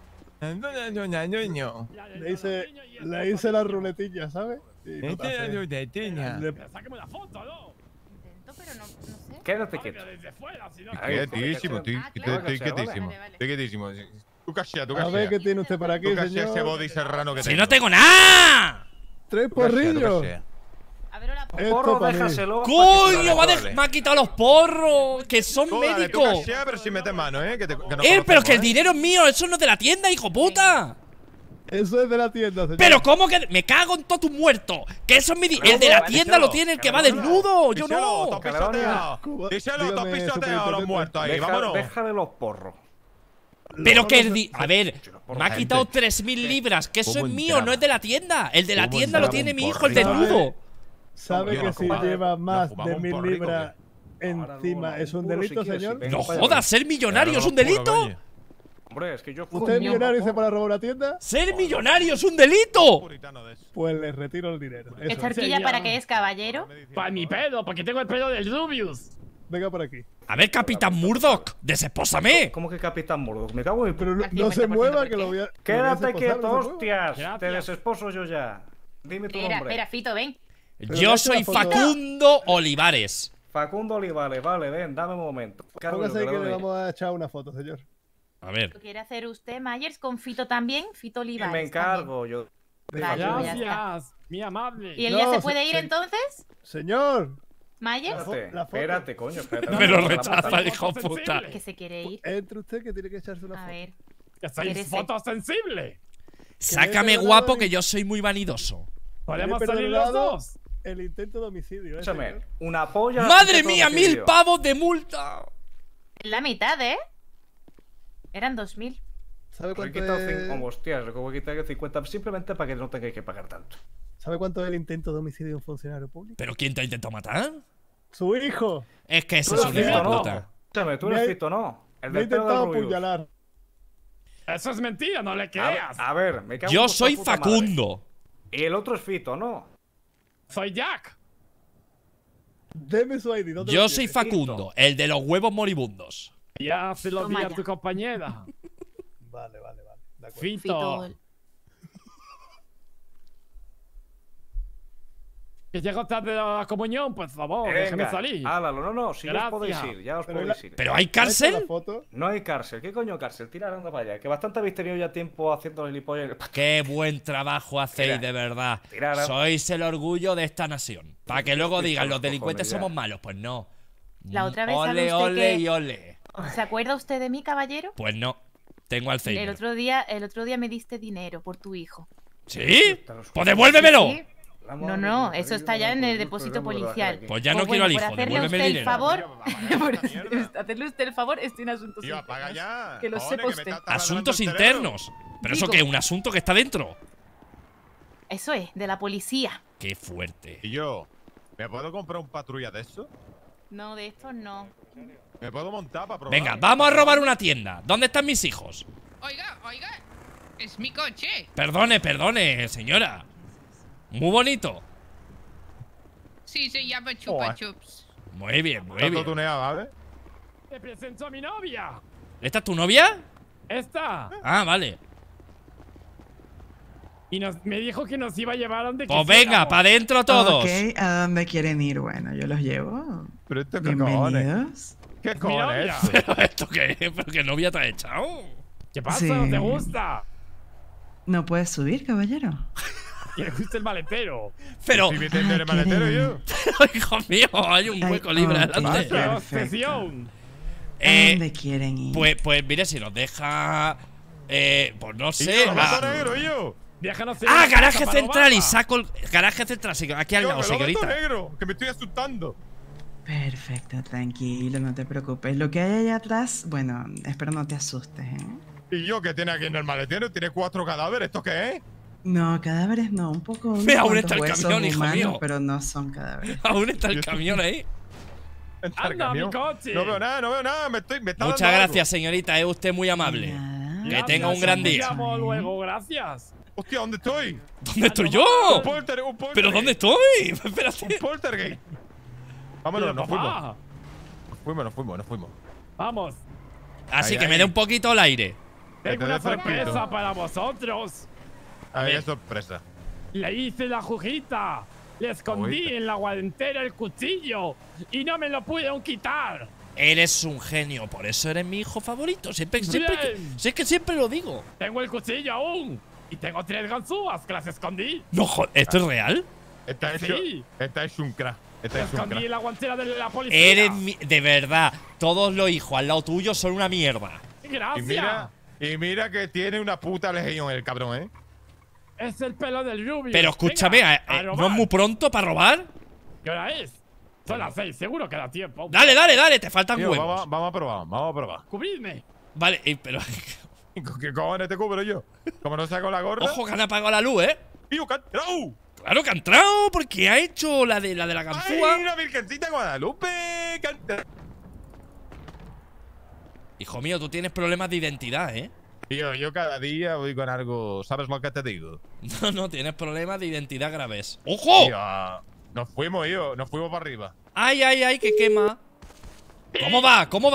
Le hice la ruletilla, ¿sabes? Y no tasé. Pero sáqueme una foto, ¿no? Intento, pero no sé. Quédate quieto. Cambia desde fuera, si no. Quietísimo, estoy quietísimo. Vale, vale. Estoy quietísimo. Tú cachea, tú A ver qué cachea. tiene usted por aquí, Tú cachea ese señor. body serrano que ¡Si tengo. no tengo nada! 3 Tú cachea, tú porrillos. cachea. A ver, hola. Esto Porro, pa' mí. déjaselo. ¡Coño! Dale. Me ha quitado los porros. ¡Que son Tú dale, tú médicos! cachea, pero sin meter mano, que no Pero conocemos, que el dinero es mío, eso no es de la tienda, hijo puta. Eso es de la tienda, señor. Pero ¿cómo que? Me cago en todo tu muerto. Que eso es mi El de la tienda lo tiene el que va desnudo, yo Díselo, no. tú has pisoteado. Díselo, tú has Dígame, pisoteado a los superintendente. muertos ahí, vámonos. Déjale los porros. Pero que a ver, por me ha la quitado gente. 3.000 libras, que eso ¿Cómo es mío, entraba? no es de la tienda. El de la ¿Cómo tienda lo entraba tiene un mi hijo, el porrito? desnudo. ¿Sabe Oye, que nos si fumamos- lleva más fumamos de un 1000 porrico, libras encima es un delito, señor? No jodas, ser millonario es un delito. Hombre, es que yo... ¿Usted es millonario y se para robar una tienda? Ser millonario es un delito. Pues le retiro el dinero. Eso. ¿Esta horquilla para qué es, caballero? Para mi pelo, porque tengo el pelo del Rubius. Venga por aquí. A ver, Capitán Murdoch, desespósame. ¿Cómo que Capitán Murdoch? Me cago en... Pero no, Al no se 50% mueva ¿por que qué? lo voy a... Quédate lo voy a quieto, esposar, no se mueva. hostias. Gracias. Te desesposo yo ya. Dime tu Espera, nombre. espera, Fito, ven. Yo soy Facundo Olivares. Facundo Olivares, vale, ven, dame un momento. Póngase que le vamos a echar una foto, señor. A ver. ¿Lo quiere hacer usted, Myers, con Fito también? Fito Olivares. Me encargo yo. Vale, Gracias, mi amable. ¿Y él ya se puede ir entonces? Señor. ¿Myers? Espérate, coño, espérate. Me lo rechaza, hijo puta. Que se quiere ir. Entre usted que tiene que echarse una foto. A ver. Que soy fotosensible. Sácame guapo que yo soy muy vanidoso. ¿Podemos salir los dos? El intento de homicidio. Escúchame, una polla. ¡Madre mía! 1000 pavos de multa. La mitad, ¿eh? Eran 2000. ¿Sabe cuánto Hostias, voy a quitar 50 simplemente para que no tengáis que pagar tanto. ¿Sabe cuánto es el intento de homicidio de un funcionario público? ¿Pero quién te ha intentado matar? ¡Su hijo! Es que ese es un hijo de puta. Escúchame, tú eres Fito, ¿no? El Me ha del pelo intentado del Rubius. apuñalar. Eso es mentira, no le creas. A ver, me cago en Yo vuestra soy puta Facundo. madre. Y el otro es Fito, ¿no? Soy Jack. Deme su ID. ¿dónde Yo lo soy tiene? Facundo, el de los huevos moribundos. Ya se lo Toma vi a ya. tu compañera. Vale. De acuerdo. Fito. Que llego tarde a la comunión, por favor, déjeme salir. Hálalo, no, si ya os Gracias. podéis ir, ya os podéis ir. ¿Pero hay cárcel? No hay cárcel, ¿qué coño cárcel? Tira, anda para allá, que bastante habéis tenido ya tiempo haciendo gilipollas. Qué buen trabajo hacéis, Mira, de verdad. tira, Sois el orgullo de esta nación. Para que luego Sí, digan, los los delincuentes cojones, ya. somos malos. Pues no. La otra vez, ¿sabe Ole, usted ole que- y ole. ¿Se acuerda usted de mí, caballero? Pues no. Tengo Alzheimer. El otro día me diste dinero por tu hijo. ¿Sí? Pues devuélvemelo. Sí. No, eso está ya en el depósito policial. Pues ya no quiero al por hijo, hacerle devuélveme usted el el dinero. favor, por hacerle usted el favor, estoy en asuntos Tío, apaga internos. ya. Que lo sepa usted. Asuntos internos. ¿Pero eso Digo- qué? ¿Un asunto que está dentro? Eso es, de la policía. Qué fuerte. Y yo, ¿me puedo comprar un patrulla de eso? No, de estos no. ¿Me puedo montar para probar? Venga, vamos a robar una tienda. ¿Dónde están mis hijos? Oiga, es mi coche. Perdone, señora. Muy bonito. Sí, se llama Chupa Chups. Muy bien, muy Está bien. todo tuneado, ¿vale? Te presento a mi novia. ¿Esta es tu novia? Esta. Ah, vale. Y me dijo que nos iba a llevar a donde Pues venga, para adentro todos. Ok, ¿a dónde quieren ir? Bueno, yo los llevo. Pero esto qué Bienvenidos. ¿Qué Mi cojones? novia. ¿Pero esto qué es? ¿Pero qué novia te ha echado? ¿Qué pasa? Sí. ¿No te gusta? ¿No puedes subir, caballero? ¿Y le gusta el maletero? Pero, Estoy metiendo el maletero yo. hijo mío, hay un hueco libre ok, adelante. ¡Qué perfecto. obsesión! ¿A dónde quieren ir? Pues mire, si nos deja. Pues no Y sé. yo, gato negro, yo. Déjanos ir Ah, a casa garaje para central y robarla. saco el garaje central. Aquí al Yo, lado, me lo gato señorita. negro, que me estoy asustando. Perfecto, tranquilo, no te preocupes. Lo que hay allá atrás, bueno, espero no te asustes, ¿eh? ¿Y yo qué tiene aquí en el maletero? ¿Tiene 4 cadáveres? ¿Esto qué es? No, cadáveres no, un poco. unos Ve, aún cuantos está el huesos camión, hijo humanos, mío. pero no son cadáveres. Aún está el camión ahí. Entra el ¡Anda, mi camión. coche! No veo nada, me está Muchas dando gracias, señorita. Es usted muy amable. Nada. Que tenga un gran Te día. llamo luego, gracias. algo. Hostia, ¿dónde estoy? ¿Dónde estoy yo? Un poltergeist. ¿Pero dónde estoy? Espérate. Un poltergeist. Vámonos, Pero, nos fuimos. papá, Nos fuimos. vamos. Así Ahí, que me ahí. dé un poquito al aire. Tengo te una dé tranquilo. sorpresa para vosotros. Ahí ver. es sorpresa. Le hice la jujita. Le escondí Jujita. en la guantera el cuchillo. Y no me lo pudieron quitar. Eres un genio, por eso eres mi hijo favorito. Siempre Bien. si es que siempre lo digo. Tengo el cuchillo aún. Y tengo 3 ganzúas que las escondí. No, ¿esto es real? Está hecho, Sí. está hecho un crack. Está Las hecho un escondí crack. en la guantera de la policía. Eres de verdad. Todos los hijos al lado tuyo son una mierda. Gracias. Y mira que tiene una puta legión el cabrón, ¿eh? Es el pelo del rubio. Pero escúchame, Venga, a ¿no es robar. muy pronto para robar? ¿Qué hora es? Son las 6, seguro que da tiempo. Dale, te faltan Tío, huevos. vamos a probar. Cubridme. Vale, pero. ¿Con qué cojones te cubro yo? Como no saco la gorra. Ojo que han apagado la luz, ¿eh? ¡Tío, que ha entrado! Claro que ha entrado, porque ha hecho la de la ganzúa. ¡Ay, la Virgencita de Guadalupe! Que ha entrado. Hijo mío, tú tienes problemas de identidad, ¿eh? Tío, yo cada día voy con algo. ¿Sabes lo que te digo? No, tienes problemas de identidad graves. ¡Ojo! Tío, nos fuimos, yo. Nos fuimos para arriba. ¡Ay, que quema! ¿Cómo va? ¿Cómo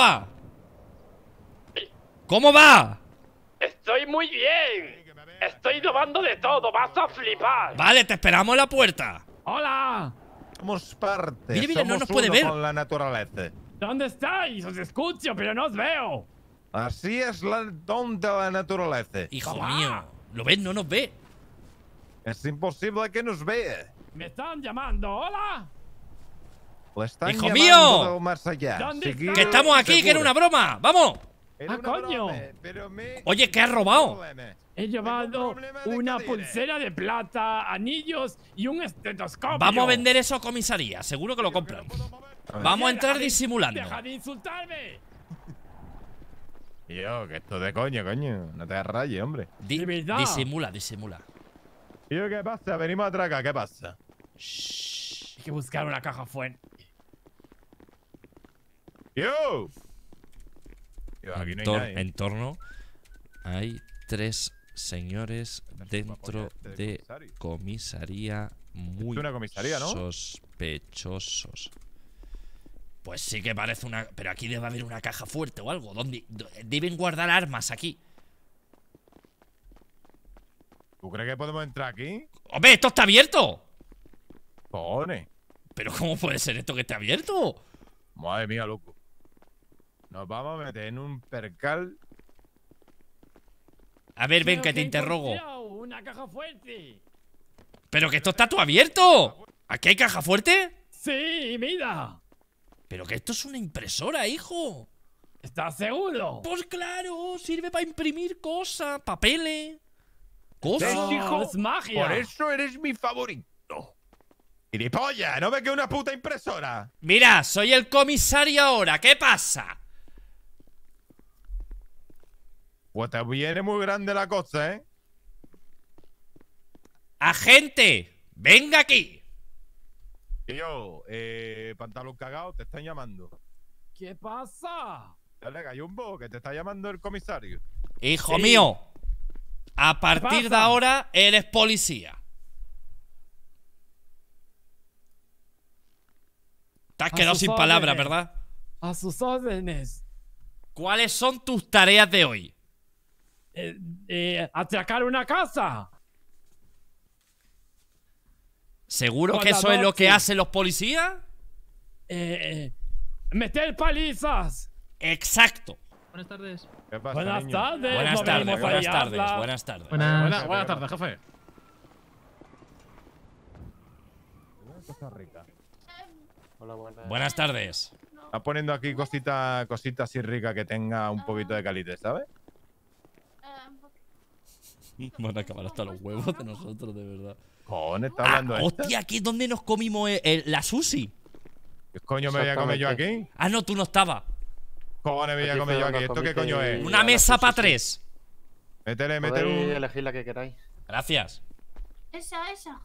va? Estoy muy bien. Estoy robando de todo. Vas a flipar. Vale, te esperamos en la puerta. ¡Hola! Somos parte. Mira, mira, no somos nos puede uno ver. con la naturaleza. ¿Dónde estáis? Os escucho, pero no os veo. Así es el don de la naturaleza. Hijo mío. ¿Lo ves? No nos ve. Es imposible que nos vea. Me están llamando. ¡Hola! Lo están ¡Hijo llamando mío! de más allá. ¿Dónde Seguid Que estamos aquí, seguro. que era una broma. ¡Vamos! Era ¡Ah, una coño! broma, pero me- Oye, ¿qué has robado? He llevado problema de una cadera. pulsera de plata, anillos y un estetoscopio. Vamos a vender eso a comisaría. Seguro que lo compran. Vamos a entrar disimulando. ¡Deja de insultarme! Yo, que esto de coño. No te rayes, hombre. ¿De verdad? Disimula, disimula. Yo, ¿qué pasa? Venimos a atracar, ¿qué pasa? Hay que buscar una caja fuerte. Yo, aquí no hay nadie. En torno hay 3 señores dentro de comisaría muy una comisaría, ¿no? sospechosos. Pues sí que parece una... Pero aquí debe haber una caja fuerte o algo. ¿Dónde? Deben guardar armas aquí. ¿Tú crees que podemos entrar aquí? ¡Hombre, esto está abierto! Cojones. ¿Pero cómo puede ser esto que esté abierto? Madre mía, loco. Nos vamos a meter en un percal. A ver, ven, Creo que te he interrogo. encontrado una caja fuerte. ¡Pero que esto está todo abierto! ¿Aquí hay caja fuerte? Sí, mira. Pero que esto es una impresora, hijo. ¿Estás seguro? Pues claro, sirve para imprimir cosas, papeles, cosas. No, hijo? es magia. Por eso eres mi favorito. ¡Gilipollas! ¿No ves que es una puta impresora? Mira, soy el comisario ahora, ¿qué pasa? Pues te viene muy grande la cosa, ¿eh? ¡Agente! ¡Venga aquí! Y yo, pantalón cagado, te están llamando. ¿Qué pasa? Dale, Gallumbo, que te está llamando el comisario. Hijo Sí. mío, a partir de pasa? ahora eres policía. Te has A quedado sus sin palabras, órdenes. ¿verdad? A sus órdenes. ¿Cuáles son tus tareas de hoy? Atracar una casa. ¿Seguro Con que la eso es lo que dosis. hacen los policías? Meter palizas. Exacto. Buenas tardes. ¿Qué pasa, Buenas niño? tardes. Buenas no tardes, venimos a buenas tardes, liarla. buenas tardes. Buenas. Buenas tardes, jefe. Cosa rica. Hola, buenas. Buenas tardes. Está poniendo aquí cositas así ricas que tenga un poquito de calidad, ¿sabes? Van a acabar hasta los huevos de nosotros, de verdad. Cojones, está hablando esta. Hostia, aquí es donde nos comimos la sushi. ¿Qué coño me voy a comer yo aquí? Ah, no, tú no estabas. Cojones me voy a Aquí comer fue yo donde aquí. ¿Esto qué coño comisteis es? Una la mesa sushi, para sí. 3. Métele Podéis un... elegir la que queráis. Gracias. Esa.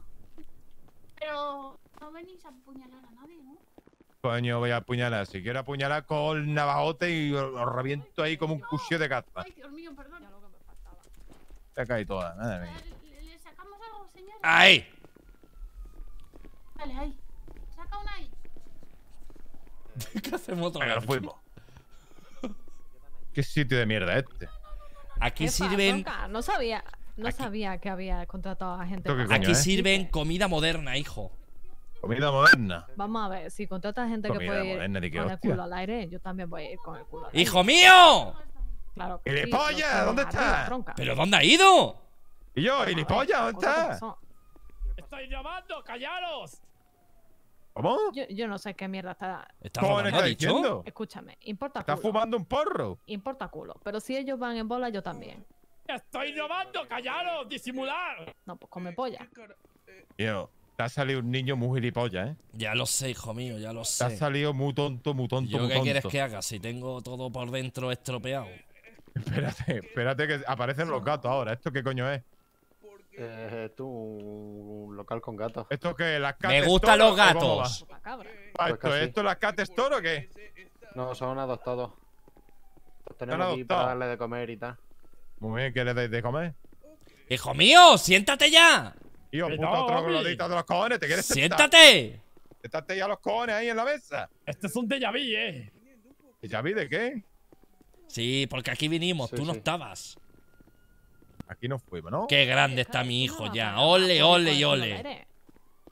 Pero no venís a apuñalar a nadie, ¿no? Coño, voy a apuñalar. Si quiero apuñalar con navajote y lo reviento ahí como un cuchillo de caza. Ay, Dios mío, perdón. Se ha caído toda, madre mía. ¿Le sacamos algo, señor? ¡Ahí! Vale, ahí. Saca una ahí. ¿Qué hacemos otra Venga, vez? nos fuimos. ¿Qué sitio de mierda es este? Aquí Epa, sirven. tronca, No sabía que había contratado a gente. ¿Esto qué para- coño Aquí es? sirven comida moderna, hijo. Comida moderna. Vamos a ver, si contratas gente que Comida puede moderna, ¿de ir qué con el hostia? culo al aire, yo también voy a ir con el culo al aire. ¡Hijo mío! Claro que sí, ¡Gilipollas! los culos ¿Dónde arriba, está? tronca. ¿Pero dónde ha ido? ¿Y yo? ¿Gilipollas? ¿Dónde Cosas como está? son. Estoy llamando, callaros. ¿Cómo? Yo no sé qué mierda está. ¿Está ¿Cómo le robando, está ha dicho? diciendo? Escúchame, importa ¿Está culo. fumando un porro? Importa culo. Pero si ellos van en bola, yo también. Estoy llamando, callaros, disimular. No, pues come polla. Yo, te ha salido un niño muy gilipollas, ¿eh? Ya lo sé, hijo mío, ya lo Te ha sé. salido muy tonto, muy tonto, ¿Yo muy qué tonto. quieres que haga si tengo todo por dentro estropeado? Espérate que aparecen los gatos ahora. ¿Esto qué coño es? Tú, un local con gatos. ¿Esto qué? ¿Las Me Cat gustan Store los o cómo gatos. va? Cabra. Pues casi. ¿Esto es las Cat Store o qué? No, son adoptados. Los tenemos Están aquí adoptados. para darle de comer y tal. Muy bien, ¿qué le dais de comer? ¡Hijo mío, siéntate ya! Tío, Pero, puta Obi. troglodita de los cojones, ¿te quieres sentar? ¡Siéntate! Siéntate ya los cojones ahí en la mesa. Este es un déjà vu, ¿Y ya vi de qué? Sí, porque aquí vinimos, Sí, tú no sí. estabas. Aquí nos fuimos, ¿no? Qué grande está mi hijo ya. Ole, ole y ole.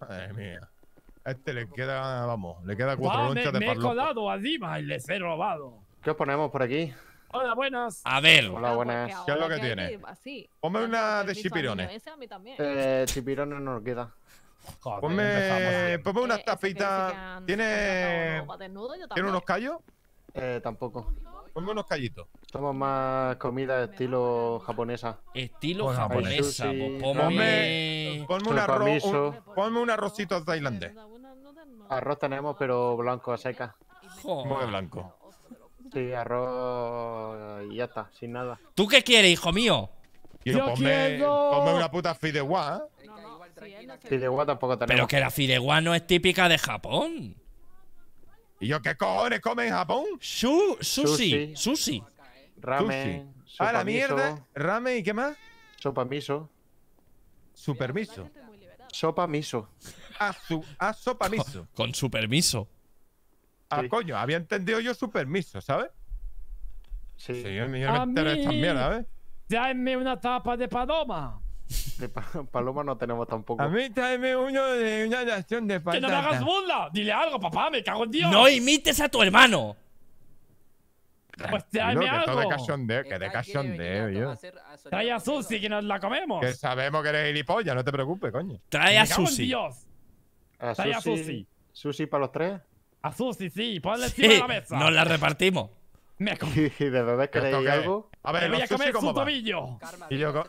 Madre mía. A este le queda, vamos, le queda 4 Va, lonchas de me he farlopa. colado encima y les he robado. ¿Qué os ponemos por aquí? Hola, buenas. A ver. Hola, buenas. ¿Qué es lo que tiene? Ponme una de chipirones. Chipirones no nos queda. Ponme unas tapitas. ¿Tiene unos callos? Tampoco. Ponme unos callitos. Somos más comida estilo japonesa. Estilo Pues japonesa. sushi, Pues ponme ponme un arrocito tailandés. Arroz tenemos, pero blanco a seca. ¿Cómo que blanco? Sí, arroz y ya está, sin nada. ¿Tú qué quieres, hijo mío? Yo ponme una puta fideuá. Fideuá tampoco tenemos. Pero que la fideuá no es típica de Japón. ¿Y yo qué cojones come en Japón? Sushi. Ramen. Sushi. Sopa La mierda. miso. Ramen y qué más. Sopa miso. Super miso. Sopa miso. Sopa miso. Con su permiso. Ah, coño, había entendido yo su permiso, ¿sabes? Sí. Yo me entero de estas mierdas, ¿sabes? Dame una tapa de paloma. De paloma no tenemos tampoco. A mí tráeme uno de una nación de patata. ¡Que no me hagas burla! Dile algo, papá, me cago en Dios. No imites a tu hermano. Pues tráeme que todo de algo. cachondeo, que de cachondeo, yo. Trae a Susi, que nos la comemos. Que sabemos que eres gilipollas, no te preocupes, coño. Trae a Me cago en Susi. Dios. Trae a Susi. ¿Susi para los tres? A Susi, sí, ponle encima de Sí, la mesa. nos la repartimos. Me ¿Y de bebés queréis ¿Esto qué? algo? A ver, Me voy a los sushi comer cómo su va. tobillo. Y yo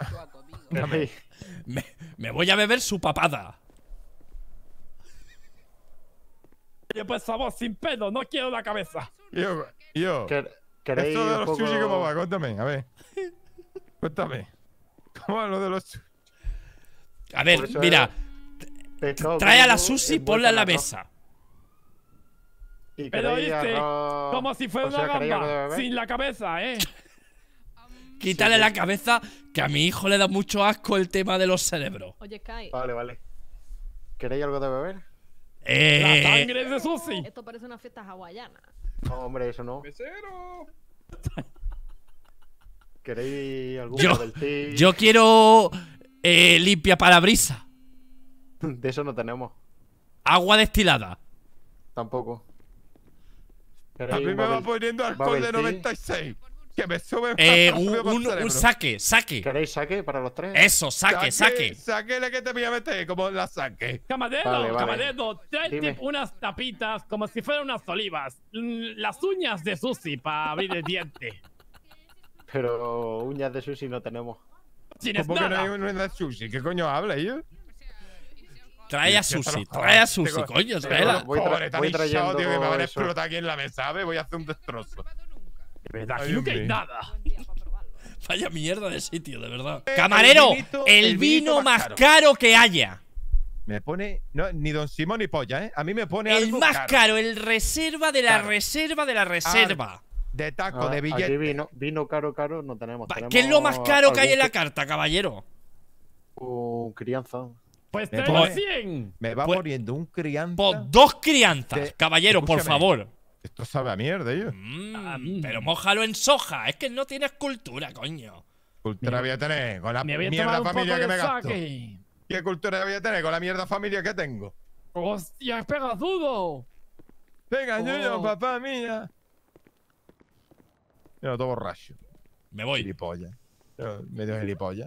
Me voy a beber su papada. Oye, por favor, sin pelo, no quiero la cabeza. Yo. ¿Queréis Esto de un los poco- sushi cómo va, cuéntame, a ver. Cuéntame. ¿Cómo va lo de los sushi? A ver, Pues, mira. pescado Trae a la crudo, Susi y envuelto ponla en la arroz. mesa. ¿Y Pero queréis viste, arroz? como si fuera O sea, una ¿queréis algo de gamba, beber? sin la cabeza, ¿eh? Quítale la cabeza, que a mi hijo le da mucho asco el tema de los cerebros. Oye, Kai. Vale. ¿Queréis algo de beber? La sangre de Susi. Esto parece una fiesta hawaiana. No, hombre, eso no. ¡Mesero! ¿Queréis algo del té? Yo quiero limpia parabrisa. De eso no tenemos. Agua destilada. Tampoco. A mí me va poniendo alcohol de 96. Que me sube Un saque. ¿Queréis saque para los tres? Eso, saque. Saque que te voy a meter, como la saque. Camarero, Vale. camarero, trae Dime. unas tapitas como si fueran unas olivas. Las uñas de Susi para abrir el diente. Pero uñas de sushi no tenemos. Tienes ¿Cómo que no nada. hay una de sushi? ¿Qué coño habla yo? Trae a Susi, coño, tráela. Voy trayendo tío, que me van a eso. explotar aquí en la mesa, ¿sabes? Voy a hacer un destrozo. ¿Verdad? Ay, Aquí nunca hay hombre. nada. Vaya mierda de sitio, de verdad. Camarero, el vinito vino más caro que haya. Me pone. No, ni Don Simón ni polla, ¿eh? A mí me pone El algo más caro, el reserva de la Claro. reserva de la reserva. De taco, de Aquí billete. vino caro no tenemos. ¿Qué es lo más caro que hay en la algún carta, caballero? Un crianza. Pues Me trae pone- 100. Me va Pues- poniendo un crianza. Por 2 crianzas, De- caballero, por escúchame. favor. Esto sabe a mierda, yo. Pero mójalo en soja, es que no tienes cultura, coño. Cultura voy a tener con la Me voy a mierda tomar un familia poco que me de gasto. saque. ¿Qué cultura voy a tener con la mierda familia que tengo? ¡Hostia, es pegazudo! Venga, Oh. yo, papá mía. Yo, todo borracho. Me voy. Gilipollas. Yo, medio gilipollas.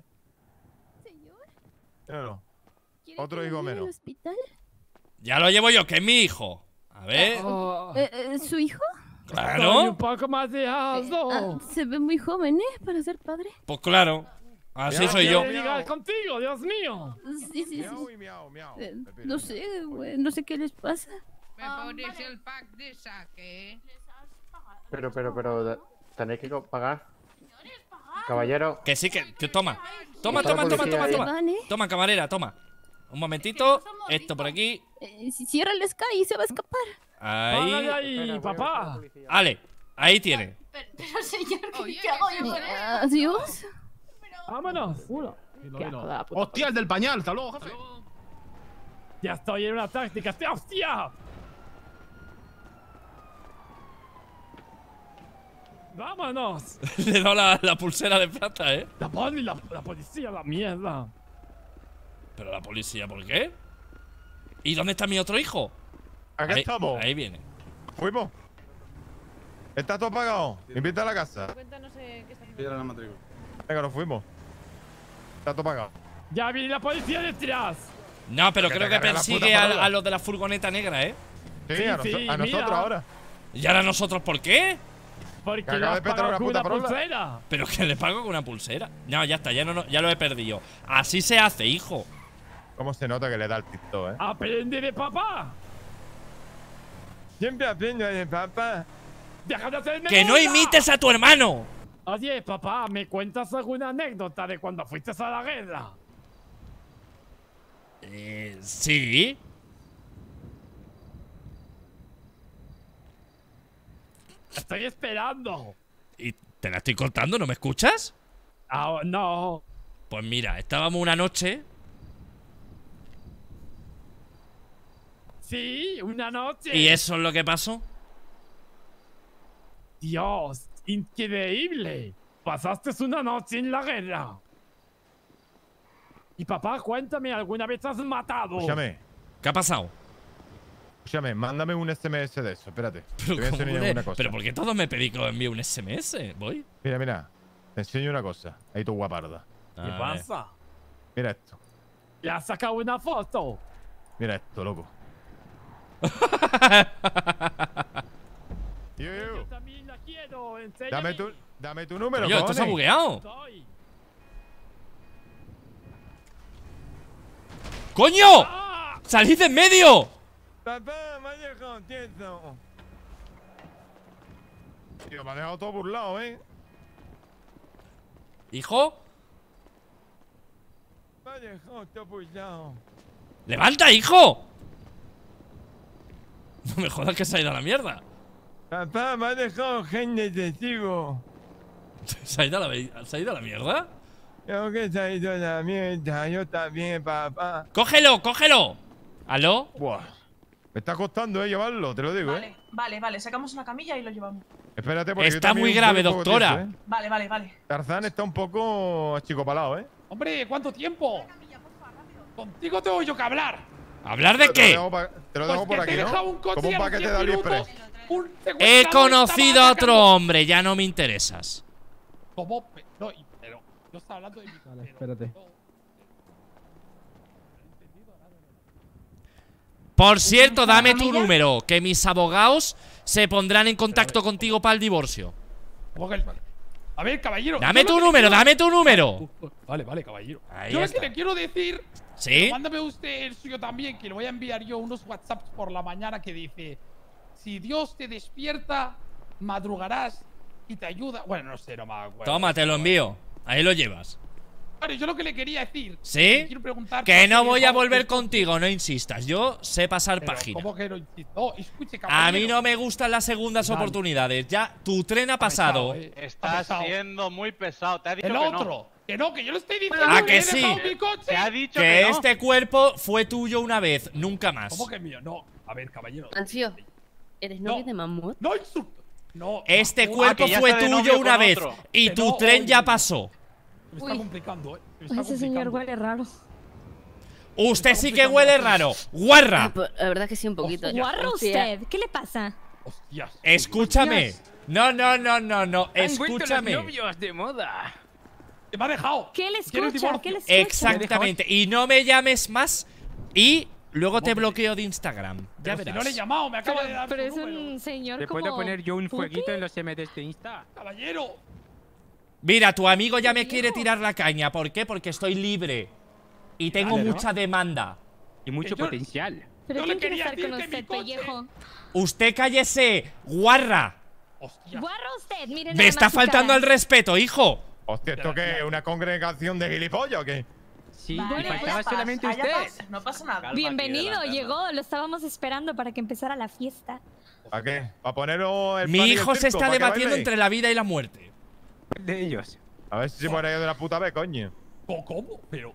Yo no. Otro hijo menos. hospital? Ya lo llevo yo, que es mi hijo. A ver. ¿Su hijo? Estoy Claro. un poco más de asno. Se ve muy joven, para ser padre. Pues claro. Así Ya soy yo. quiero ligar contigo, Dios mío. Sí. No sé, no sé qué les pasa. ¿Me pones el pack de saque? Pero, tenéis que pagar. Caballero. Que sí, que toma. Toma. Está la policía ahí. Vale. Toma, camarera, toma. Un momentito. Esto por aquí. Cierra el Sky y se va a escapar. Págale Ahí. ahí, papá. Ale, ahí tiene. Pero señor, ¿qué hago yo con él? Adiós. Vámonos. Qué asco da la puta. Hostia, el del pañal, hasta luego, jefe. Ya estoy en una táctica. ¡Hostia! ¡Vámonos! Le he dado la pulsera de plata, ¿eh? La policía, la mierda. Pero la policía, ¿por qué? ¿Y dónde está mi otro hijo? Aquí Ahí- estamos. Ahí viene. Fuimos. Está todo pagado. Invita a la casa. Cuenta, no sé qué está Pídele la matrícula. Venga, nos fuimos. Está todo pagado. ¡Ya viene la policía detrás! No, pero Que creo te que cargue la persigue puta parola. a los de la furgoneta negra, ¿eh? Sí, Sí, a, sí, a nosotros mira. ahora. ¿Y ahora nosotros por qué? Porque Que acaba le de has petar pagado una con puta una parola. pulsera. Pero que le pago con una pulsera. No, ya está, ya lo he perdido. Así se hace, hijo. ¿Cómo se nota que le da el TikTok, eh? ¡Aprende de papá! Siempre aprendo de papá. ¡Deja de hacerme ¡Que no burla! imites a tu hermano! Oye, papá, ¿me cuentas alguna anécdota de cuando fuiste a la guerra? Sí. Estoy esperando. Y te la estoy contando, ¿no me escuchas? Ah, no. Pues mira, estábamos una noche. Sí, una noche. ¿Y eso es lo que pasó? Dios, increíble. Pasaste una noche en la guerra. Y papá, cuéntame, ¿alguna vez has matado? Escúchame. ¿Qué ha pasado? Escúchame, mándame un SMS de eso. Espérate. Te voy a ¿Cómo enseñar de- una cosa. ¿Pero por qué todos me pedís que os envíe un SMS? ¿Voy? Mira, mira. Te enseño una cosa. Ahí tu guaparda. ¿Qué A ver. pasa? Mira esto. ¿Le has sacado una foto? Mira esto, loco. Yo también la quiero, enséñame. Dame tu número, Coño, esto se ha cojones. bugueado. Soy. ¡Coño! ¡Ah! ¡Salid de en medio! Papá, me ha dejado tieso. Tío, me ha dejado todo burlado, ¿eh? ¿Hijo? Me ha dejado todo burlado. ¡Levanta, hijo! No me jodas que se ha ido a la mierda. Papá, me ha dejado gente testigo. ¿Se ha ido a la mierda? Creo que se ha ido a la mierda. Yo también, papá. ¡Cógelo, cógelo! ¿Aló? Buah. Me está costando, llevarlo, te lo digo, Vale, sacamos una camilla y lo llevamos. Espérate, porque yo Está también muy soy grave, un poco doctora. tieso, Vale. Tarzán está un poco achicopalado, ¿eh? Hombre, ¿cuánto tiempo? Contigo tengo yo que hablar. ¿Hablar de qué? Te lo dejo por aquí, ¿no? Como un paquete de AliExpress. He conocido a otro hombre, ya no me interesas. ¿Cómo? No, pero yo estaba hablando de mi... Vale, espérate. Por cierto, dame tu número, que mis abogados se pondrán en contacto contigo para el divorcio. ¿Cómo que A ver, caballero. Dame yo tu lo que número, quiero- dame tu número. Vale, caballero. Ahí Yo lo está. que le quiero decir. ¿Sí? pero mándame usted el suyo también, que le voy a enviar yo unos WhatsApps por la mañana que dice: si Dios te despierta, madrugarás y te ayuda. Bueno, no sé, no me acuerdo. Toma, te lo envío. Ahí lo llevas. Vale, yo lo que le quería decir. ¿Sí? le quiero preguntar Que por no qué voy a dejó volver el- contigo, no insistas. Yo sé pasar Pero, página. ¿cómo que no insisto? No, escuche, A caballero. mí no me gustan las segundas Vale. oportunidades. Ya, tu tren ha pasado. Estás siendo muy pesado. Te ha dicho El que otro. no. Que no, que yo le estoy diciendo ¿A que he sí? dejado mi coche. Te ha dicho Que que no. este cuerpo fue tuyo una vez, nunca más. ¿Cómo que mío? No. A ver, caballero. Ancio, ¿eres novio de Mamut? No insulto. No. Este Mamut. cuerpo que ya fue está de tuyo novio una con vez otro. y Que tu no, tren oye. ya pasó. Me está complicando, Me está Ese señor complicando. huele raro. Usted sí que huele raro. ¡Guarra! La verdad que sí, un poquito. Guarro usted, ¿qué le pasa? Hostias. Escúchame. No. Escúchame. de moda. Te me ha dejado. ¿Qué le ¿Quieres escucha? divorcio? ¿Qué le escucha? Exactamente. Y no me llames más. Y luego te bloqueo de Instagram. Ya Pero si verás. no le he llamado, me acaba de dar Pero su es número. un señor ¿Te como... puedo poner yo un ¿Pupi? fueguito en los MDs de Insta? Caballero. Mira, tu amigo ya me quiere tirar la caña. ¿Por qué? Porque estoy libre. Y tengo Dale, ¿no? mucha demanda. Y mucho Que yo- potencial. ¿Pero Yo quién le quiere quería estar con decir que mi usted, coche- pellejo? Usted cállese, guarra. Hostias. Guarro usted, mire Me nada está más su faltando cara. el respeto, hijo. Hostia, ¿esto qué es? ¿Una congregación de gilipollas o qué? Sí, Vale, y faltaba haya paz, solamente haya usted. paz, no pasa nada. Bienvenido, llegó. Lo estábamos esperando para que empezara la fiesta. ¿A qué? ¿Para poneros el Mi pan y el hijo se circo, está para que debatiendo baile? entre la vida y la muerte. De ellos. A ver si se muere yo de la puta vez, coño. ¿Cómo? Pero.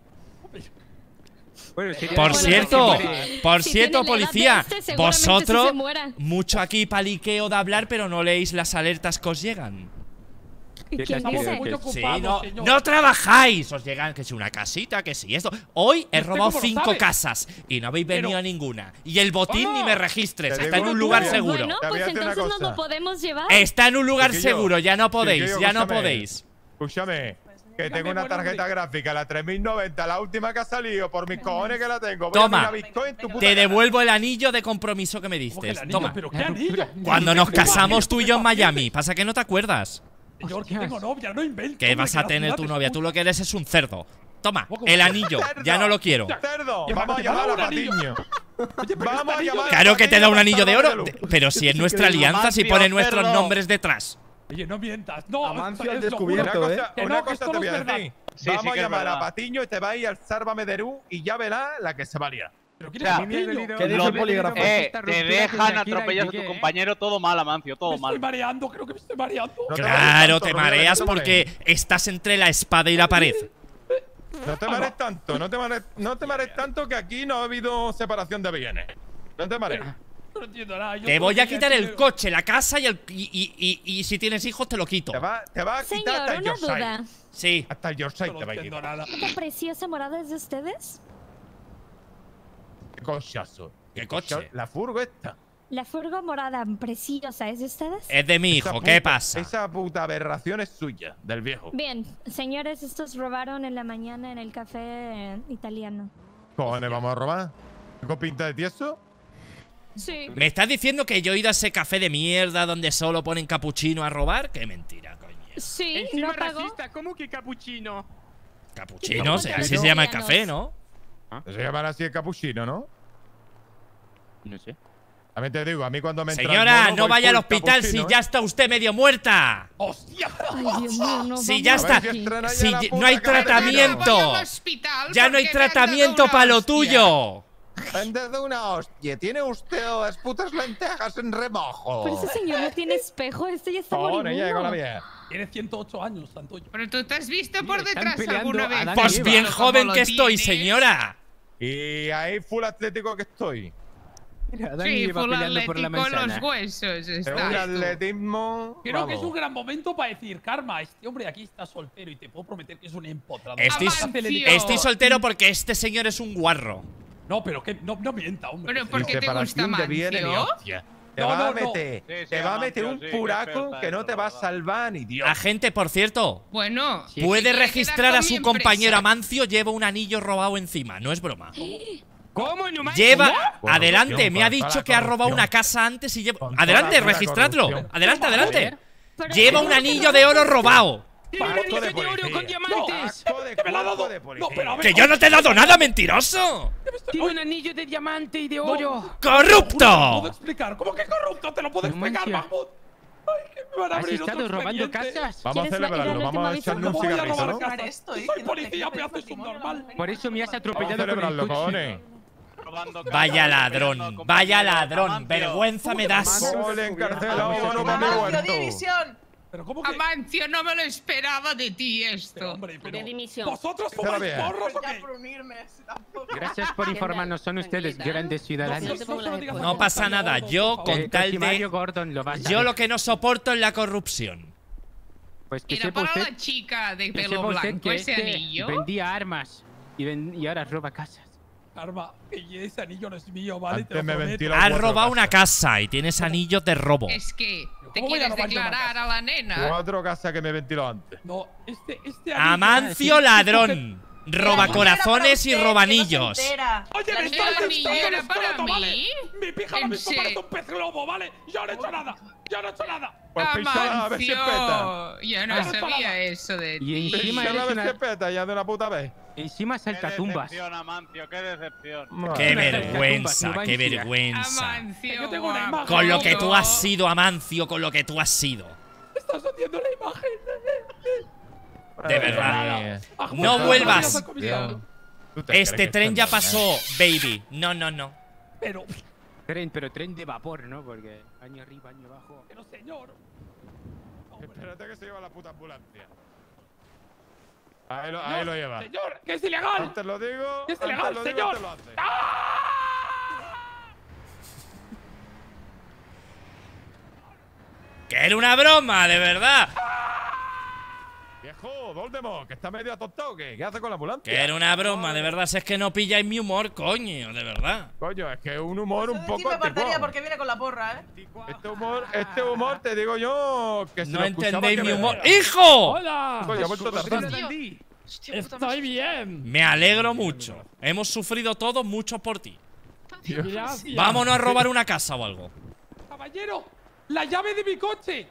Bueno, sería Por bueno cierto, que siempre- por Si cierto, tiene la edad policía, de este, seguramente sí vosotros, se muera. mucho aquí paliqueo de hablar, pero no leéis las alertas que os llegan. ¿Y quién dice? Sí, no trabajáis. Os llegan que si una casita, que si esto. Hoy he robado 5 casas y no habéis venido a ninguna. Y el botín ni me registres. Está en un lugar seguro. Bueno, pues entonces no lo podemos llevar. Está en un lugar seguro. Ya no podéis, ya no podéis. Escúchame, que tengo una tarjeta gráfica, la 3090, la última que ha salido, por mis cojones que la tengo. Toma, te devuelvo el anillo de compromiso que me diste. Toma. Cuando nos casamos tú y yo en Miami. Pasa que no te acuerdas. Señor, que tengo novia, no invento. Que vas a tener tu novia. Tú lo que eres es un cerdo. Toma, el anillo. Ya no lo quiero. ¡Cerdo! Vamos a llamar a Patiño. Vamos a llamar. Claro que te da un anillo de oro. Pero si es nuestra alianza, si pone nuestros nombres detrás. Oye, no mientas. No, Amancio al descubierto, una cosa te voy a decir. Vamos a llamar a Patiño y te vais al Sálvame Derú y ya verás la que se valía. ¿Pero quién es Patiño? ¿Qué dice el polígrafo? Te dejan atropellar a tu compañero, todo mal, Amancio, todo mal. Me estoy mareando, creo que me estoy mareando. Claro, te mareas porque estás entre la espada y la pared. No te marees tanto, no te marees tanto que aquí no ha habido separación de bienes. No te marees. No entiendo nada. Te voy a quitar el coche, la casa y si tienes hijos te lo quito. Te va a quitar hasta el Yorkshire. Sí. Hasta el Yorkshire te va a quitar. ¿Esta preciosa morada es de ustedes? ¿Qué cochazo? ¿Qué coche? La furgo esta. La furgo morada preciosa, ¿es de ustedes? Es de mi hijo, ¿qué pasa? Esa puta aberración es suya, del viejo. Bien, señores, estos robaron en la mañana en el café italiano. Cojones, vamos a robar. ¿Con pinta de tieso? Sí. ¿Me estás diciendo que yo he ido a ese café de mierda donde solo ponen capuchino a robar? ¡Qué mentira, coño! Sí, no pagó. ¿Cómo que capuchino? Capuchino, así se llama el café, ¿no? Se llamará así el capuchino, ¿no? No sé. También te digo, a mí cuando me entra Señora, el mono, no voy vaya al full hospital capuchino, si ya está usted medio muerta. ¡Hostia! Ay, Dios mío, no. Si ya está. Si no hay tratamiento. Hospital Ya no hay tratamiento para lo tuyo. ¡Vende de una hostia! ¿Tiene usted las putas lentejas en remojo? Pero ese señor no tiene espejo, este ya está Ahora ya llegó la moribundo. vieja. Tiene 108 años, tanto yo. Pero tú te has visto por detrás alguna vez. Pues bien joven ¿Cómo que lo estoy, tienes? señora. Y ahí full atlético que estoy. Mira, Dani Sí, lleva full peleando por la atlético manzana. los huesos. Un Está. atletismo. Creo que es un gran momento para decir, Karma, este hombre aquí está soltero y te puedo prometer que es un empotrador. Estoy soltero porque este señor es un guarro. No, pero que no mienta, hombre. Pero ¿por qué te gusta de bienes ni Mancio? hostia. Te va a meter, te va a meter un puraco que no te va a salvar ni Dios. Agente, por cierto. Bueno. Puede si registrar queda a con mi su compañero empresa. Amancio, lleva un anillo robado encima. No es broma. ¿Cómo? No Lleva. Por Adelante, corrupción, me ha por dicho toda que ha la robado una corrupción. casa antes y lleva. Con toda Adelante, la registradlo. corrupción. Adelante, adelante. Pero- Lleva un anillo de oro robado. ¡Tiene un anillo de oro con diamantes! ¡Que me lo ha dado! No, pero a ver, Que yo no te he dado nada, mentiroso. ¡Tiene un anillo de diamante y de oro! ¿Te lo puedo ¡Corrupto! explicar? ¿Cómo que corrupto? ¿Te lo puedo explicar, Mancio. Mahmoud? Ay, que me van a ¿Has abrir estado otro robando expediente. casas? Vamos a ¿Quieres ir a celebrarlo, la vamos última a echarle un ¿Cómo voy a cigarrito, robar ¿no? casas? esto, Soy policía, pero haces un normal. Por eso me has Vamos a atropellado con el celebrarlo, coche. cojones. Vaya ladrón, vaya ladrón. Vergüenza me das. Ole, encarcelado, no me Amancio, muerto. división. Pero ¿cómo que? Amancio, no me lo esperaba de ti esto. Hombre, pero De dimisión. ¿vosotros Déjala fumáis bien. porros o Ya qué? por unirme, tampoco. Gracias por informarnos, son ustedes grandes ciudadanos. No pasa nada, yo con tal Mario de. Gordon lo vas a Yo ver. lo que no soporto es la corrupción. Pues que Era sepa para usted, la chica de que pelo sepa usted blanco que ese este anillo. vendía armas y ahora roba casas. Karma, que ese anillo no es mío, ¿vale? Te Antes lo me prometo. ventiló Has cuatro robado una casas. casa y tienes anillos de robo. Es que te ¿Cómo voy a quieres robar yo una declarar casa? a la nena. 4 casas que me ventiló antes. No, este anillo… Amancio ladrón. Roba corazones y robanillos. Oye, me ¿El estás anillo era el para escroto, ¿vale? mí? Mi pija ahora ¿En mismo serio? parece un pez globo, ¿vale? Yo no he hecho nada. Yo no he hecho nada. Pues pichona a ver si peta. Amancio, yo no Ah, sabía eso de Y ti. encima Pichona a eres ver si una… peta ya de una puta vez. Encima saltatumbas. Amancio, qué decepción. Qué Una vergüenza, tumbas, qué Numancia. vergüenza. Amancio, Yo tengo una imagen. Con lo que tú guapo. has sido, Amancio, con lo que tú has sido. Estás haciendo la imagen. De verdad. Mahmoud, No ¿te vuelvas. vas a comisión? ¿Tú te crees Este que tren esto ya es pasó, baby. No, no, no. Pero, Pero tren de vapor, ¿no? Porque año arriba, año abajo. pero señor. Espérate que se lleva la puta ambulancia. Ahí lo lleva. Señor, que es ilegal. Antes lo digo. Que es antes ilegal, lo digo, señor. antes lo hace. Que era una broma, de verdad. Viejo, Voldemort, que está medio atontado. ¿Qué hace con la ambulancia? Que era una broma, de verdad. Si es que no pilláis mi humor, coño, de verdad. Coño, es que es un humor un poco me apartaría anticuado. porque viene con la porra, Este humor, te digo yo, que si no lo escuchaba entendéis que mi me humor. muera. ¡Hijo! ¡Hola! Coño, ha vuelto Tarzán. Estoy bien. Me alegro mucho. Hemos sufrido todos mucho por ti. Gracias. Vámonos a robar una casa o algo. Caballero, la llave de mi coche.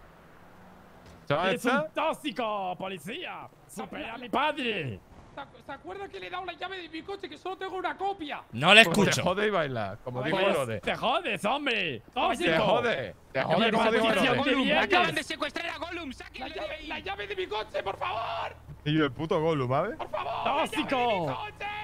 ¡Es un tóxico, policía! ¡Supera a mi padre! ¿Se acuerda que le he dado la llave de mi coche? Que solo tengo una copia. No le Pues escucho. te jode y baila, como dijo Pues, Herode. ¡Te jodes, hombre! ¡Tóxico! Te jode. Te jode como dijo Herode. Acaban de secuestrar a Gollum. La llave de mi coche, por favor. Y el puto Gollum, ¿sabes? Por favor. ¡Tóxico!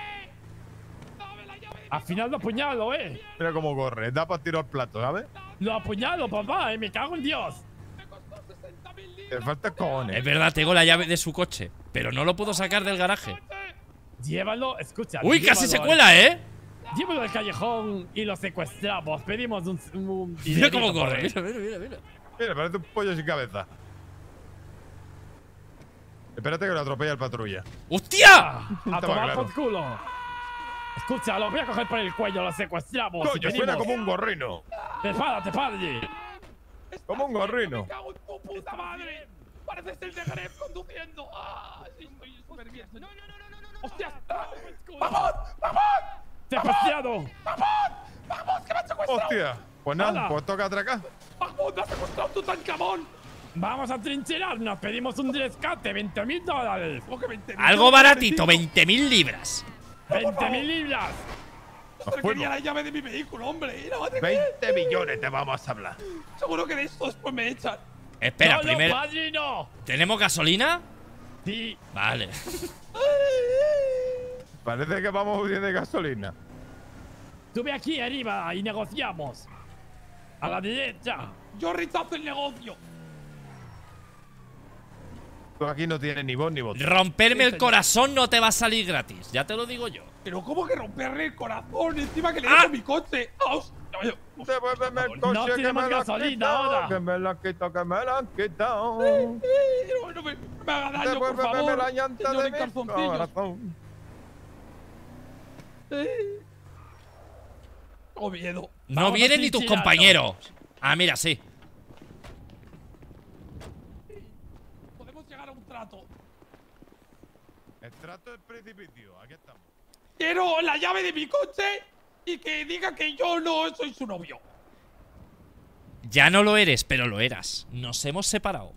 Al final lo apuñalo, Mira cómo corre, da para tirar plato, ¿sabes? Lo apuñalo, papá, me cago en Dios. Te falta cojones. Es verdad, tengo la llave de su coche, pero no lo puedo sacar del garaje. Llévalo, escucha. Uy, casi se cuela, Llévalo al callejón y lo secuestramos. Pedimos un Mira cómo dinerito por corre, él. mira. Mira, parece un pollo sin cabeza. Espérate que lo atropella el patrulla. ¡Hostia! A tomar por culo. Escucha, lo voy a coger por el cuello, lo secuestramos. Coño, suena como un gorrino. Prepárate, padre. Como un gorrino. Me cago en tu puta madre. Pareces el de Gref conduciendo. Ah, sí, estoy súper bien. No. ¡Hostia! ¡Vamos! ¡Secuestrado! ¡Vamos! ¡Que me han secuestrado! ¡Hostia! Pues nada, ¡Hala! pues toca atracar. ¡Vamos! ¡Me has secuestrado tu Tancamón! Vamos a trincherarnos. Pedimos un rescate, $20,000. ¿Cómo que 20.000? Algo baratito, 20.000 libras. 20.000 libras. Pero quería la llave de mi vehículo, hombre. ¿Y la madre 20 millones te vamos a hablar. Seguro que de esto después me echan. Espera, No, primero. padre, no. ¿Tenemos gasolina? Sí. Vale. Parece que vamos bien de gasolina. Sube aquí arriba y negociamos. A la derecha. Yo rechazo el negocio. Tú aquí no tienes ni voz ni voto. Romperme el corazón no te va a salir gratis, ya te lo digo yo. Pero ¿cómo que romperle el corazón? Encima que le dejo mi coche. Devuélveme el coche No que tenemos me lo han gasolina quitado, ahora. que me lo han quitado, que me lo han quitado. No me haga daño, por Devuélveme favor. la llanta Señor de en mi calzoncillos. corazón. Tengo miedo. No Vamos vienen a ni tus trincherarnos. compañeros. Ah, mira, sí. Podemos llegar a un trato. El trato del precipicio, aquí estamos. Quiero la llave de mi coche y que diga que yo no soy su novio. Ya no lo eres, pero lo eras. Nos hemos separado.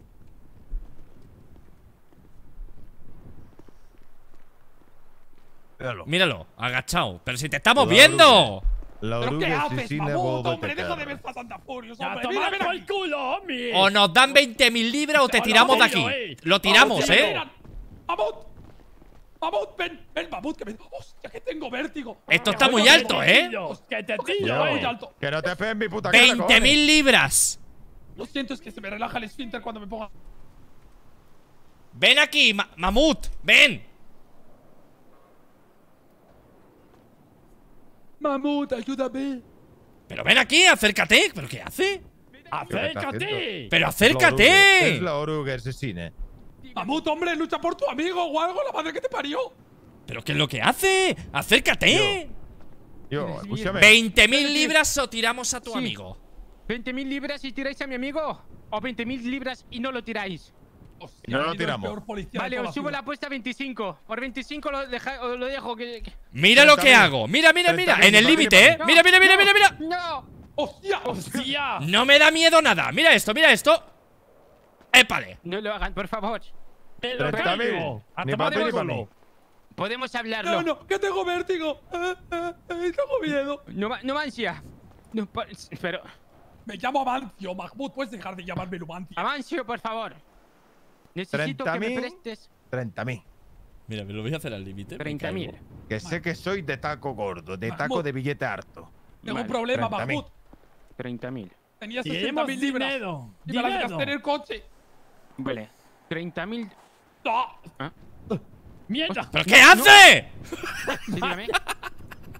Míralo, agachado. Pero si te estamos viendo. ¿Pero qué haces, mamut? Hombre, dejo de ver Fast and the Furious, ¡Ya hombre. tomar Mira por el culo, hombre! O nos dan 20.000 libras o te tiramos de aquí. Lo tiramos, Mamut, Mamut, ven, Mamut, que me... ¡Hostia, que tengo vértigo! Esto está muy alto, ¡Que te Está tiro, muy alto. Que no te peguen mi puta cara, 20.000 libras. Lo siento, es que se me relaja el esfínter cuando me ponga... Ven aquí, Mamut, ven. Mamut, ayúdame. Pero ven aquí, acércate. ¿Pero qué hace? ¡Acércate! ¡Pero acércate! Es la oruga asesina. Mamut, hombre, lucha por tu amigo o algo, la madre que te parió. ¿Pero qué es lo que hace? ¡Acércate! Yo, escúchame. 20.000 libras o tiramos a tu Sí. amigo. 20.000 libras y tiráis a mi amigo. O 20.000 libras y no lo tiráis. No lo tiramos. Vale, os subo la apuesta a 25. Por 25 os lo dejo Mira lo que hago. Mira. En el límite, ¿eh? Mira. ¡No! ¡Hostia! ¡Hostia! No me da miedo nada. Mira esto. ¡Épale! No lo hagan, por favor. 30.000. Ni para ti ni para mí. Podemos hablarlo. No, que tengo vértigo. Tengo miedo. Numancia. No, pero... Me llamo Amancio, Mahmoud. Puedes dejar de llamarme Numancia. Amancio, por favor. Necesito que me prestes 30.000. Mira, me lo voy a hacer al límite. 30.000. Que sé que soy de taco gordo, de taco de billete harto. Tengo un problema, 30.000. Mahmoud. 30.000. Tenía Tenemos 60.000 libras. dinero, Y me las dinero. gasté en el coche. Vale. 30.000. ¡No! ¡Mierda! ¿Pero qué hace? Sí, dígame.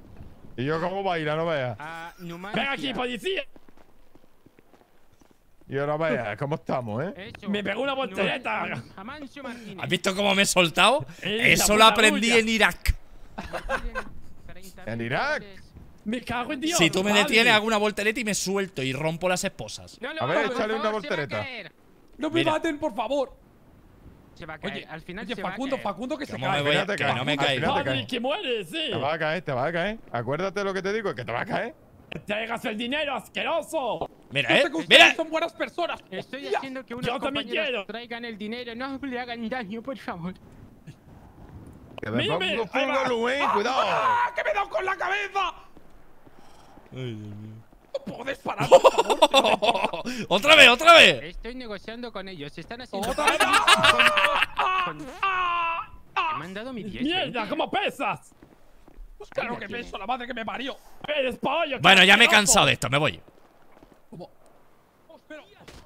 ¿Y yo cómo baila? No veas. ¡Ven aquí, policía! Y ahora vaya, ¿cómo estamos, Me pegó una voltereta. ¿Has visto cómo me he soltado? Eso lo aprendí en Irak. ¿En Irak? Me cago en Dios. Si tú me detienes, hago una voltereta y me suelto y rompo las esposas. A ver, échale una voltereta. No me maten, por favor. Se va a caer. Oye, al final oye, se va a Facundo, caer. Facundo, que se ¿Cómo cae. me voy a que no me caiga? Padre, que muere, sí. Te va a caer, te va a caer. Acuérdate de lo que te digo, que te va a caer. ¡Traigas el dinero, asqueroso! Mira, Yo sé que ustedes mira. son buenas personas. Estoy ¡Hostia! haciendo que unos Yo también compañeros quiero. traigan el dinero. No le hagan daño, por favor. Que me Mírame, pongo full ahí va. volumen, cuidado. ¡Ah! ¡Que me he dado con la cabeza! ¿No puedes parar, por favor? ¡Otra vez, otra vez! Estoy negociando con ellos. Están haciendo. ¡Otra vez! Me han dado mi 10. ¡Mierda, cómo pesas! Pues claro que peso, la madre que me parió. ¡Eres pollo! Bueno, ya me he asqueroso. cansado de esto, me voy. Oh, espera.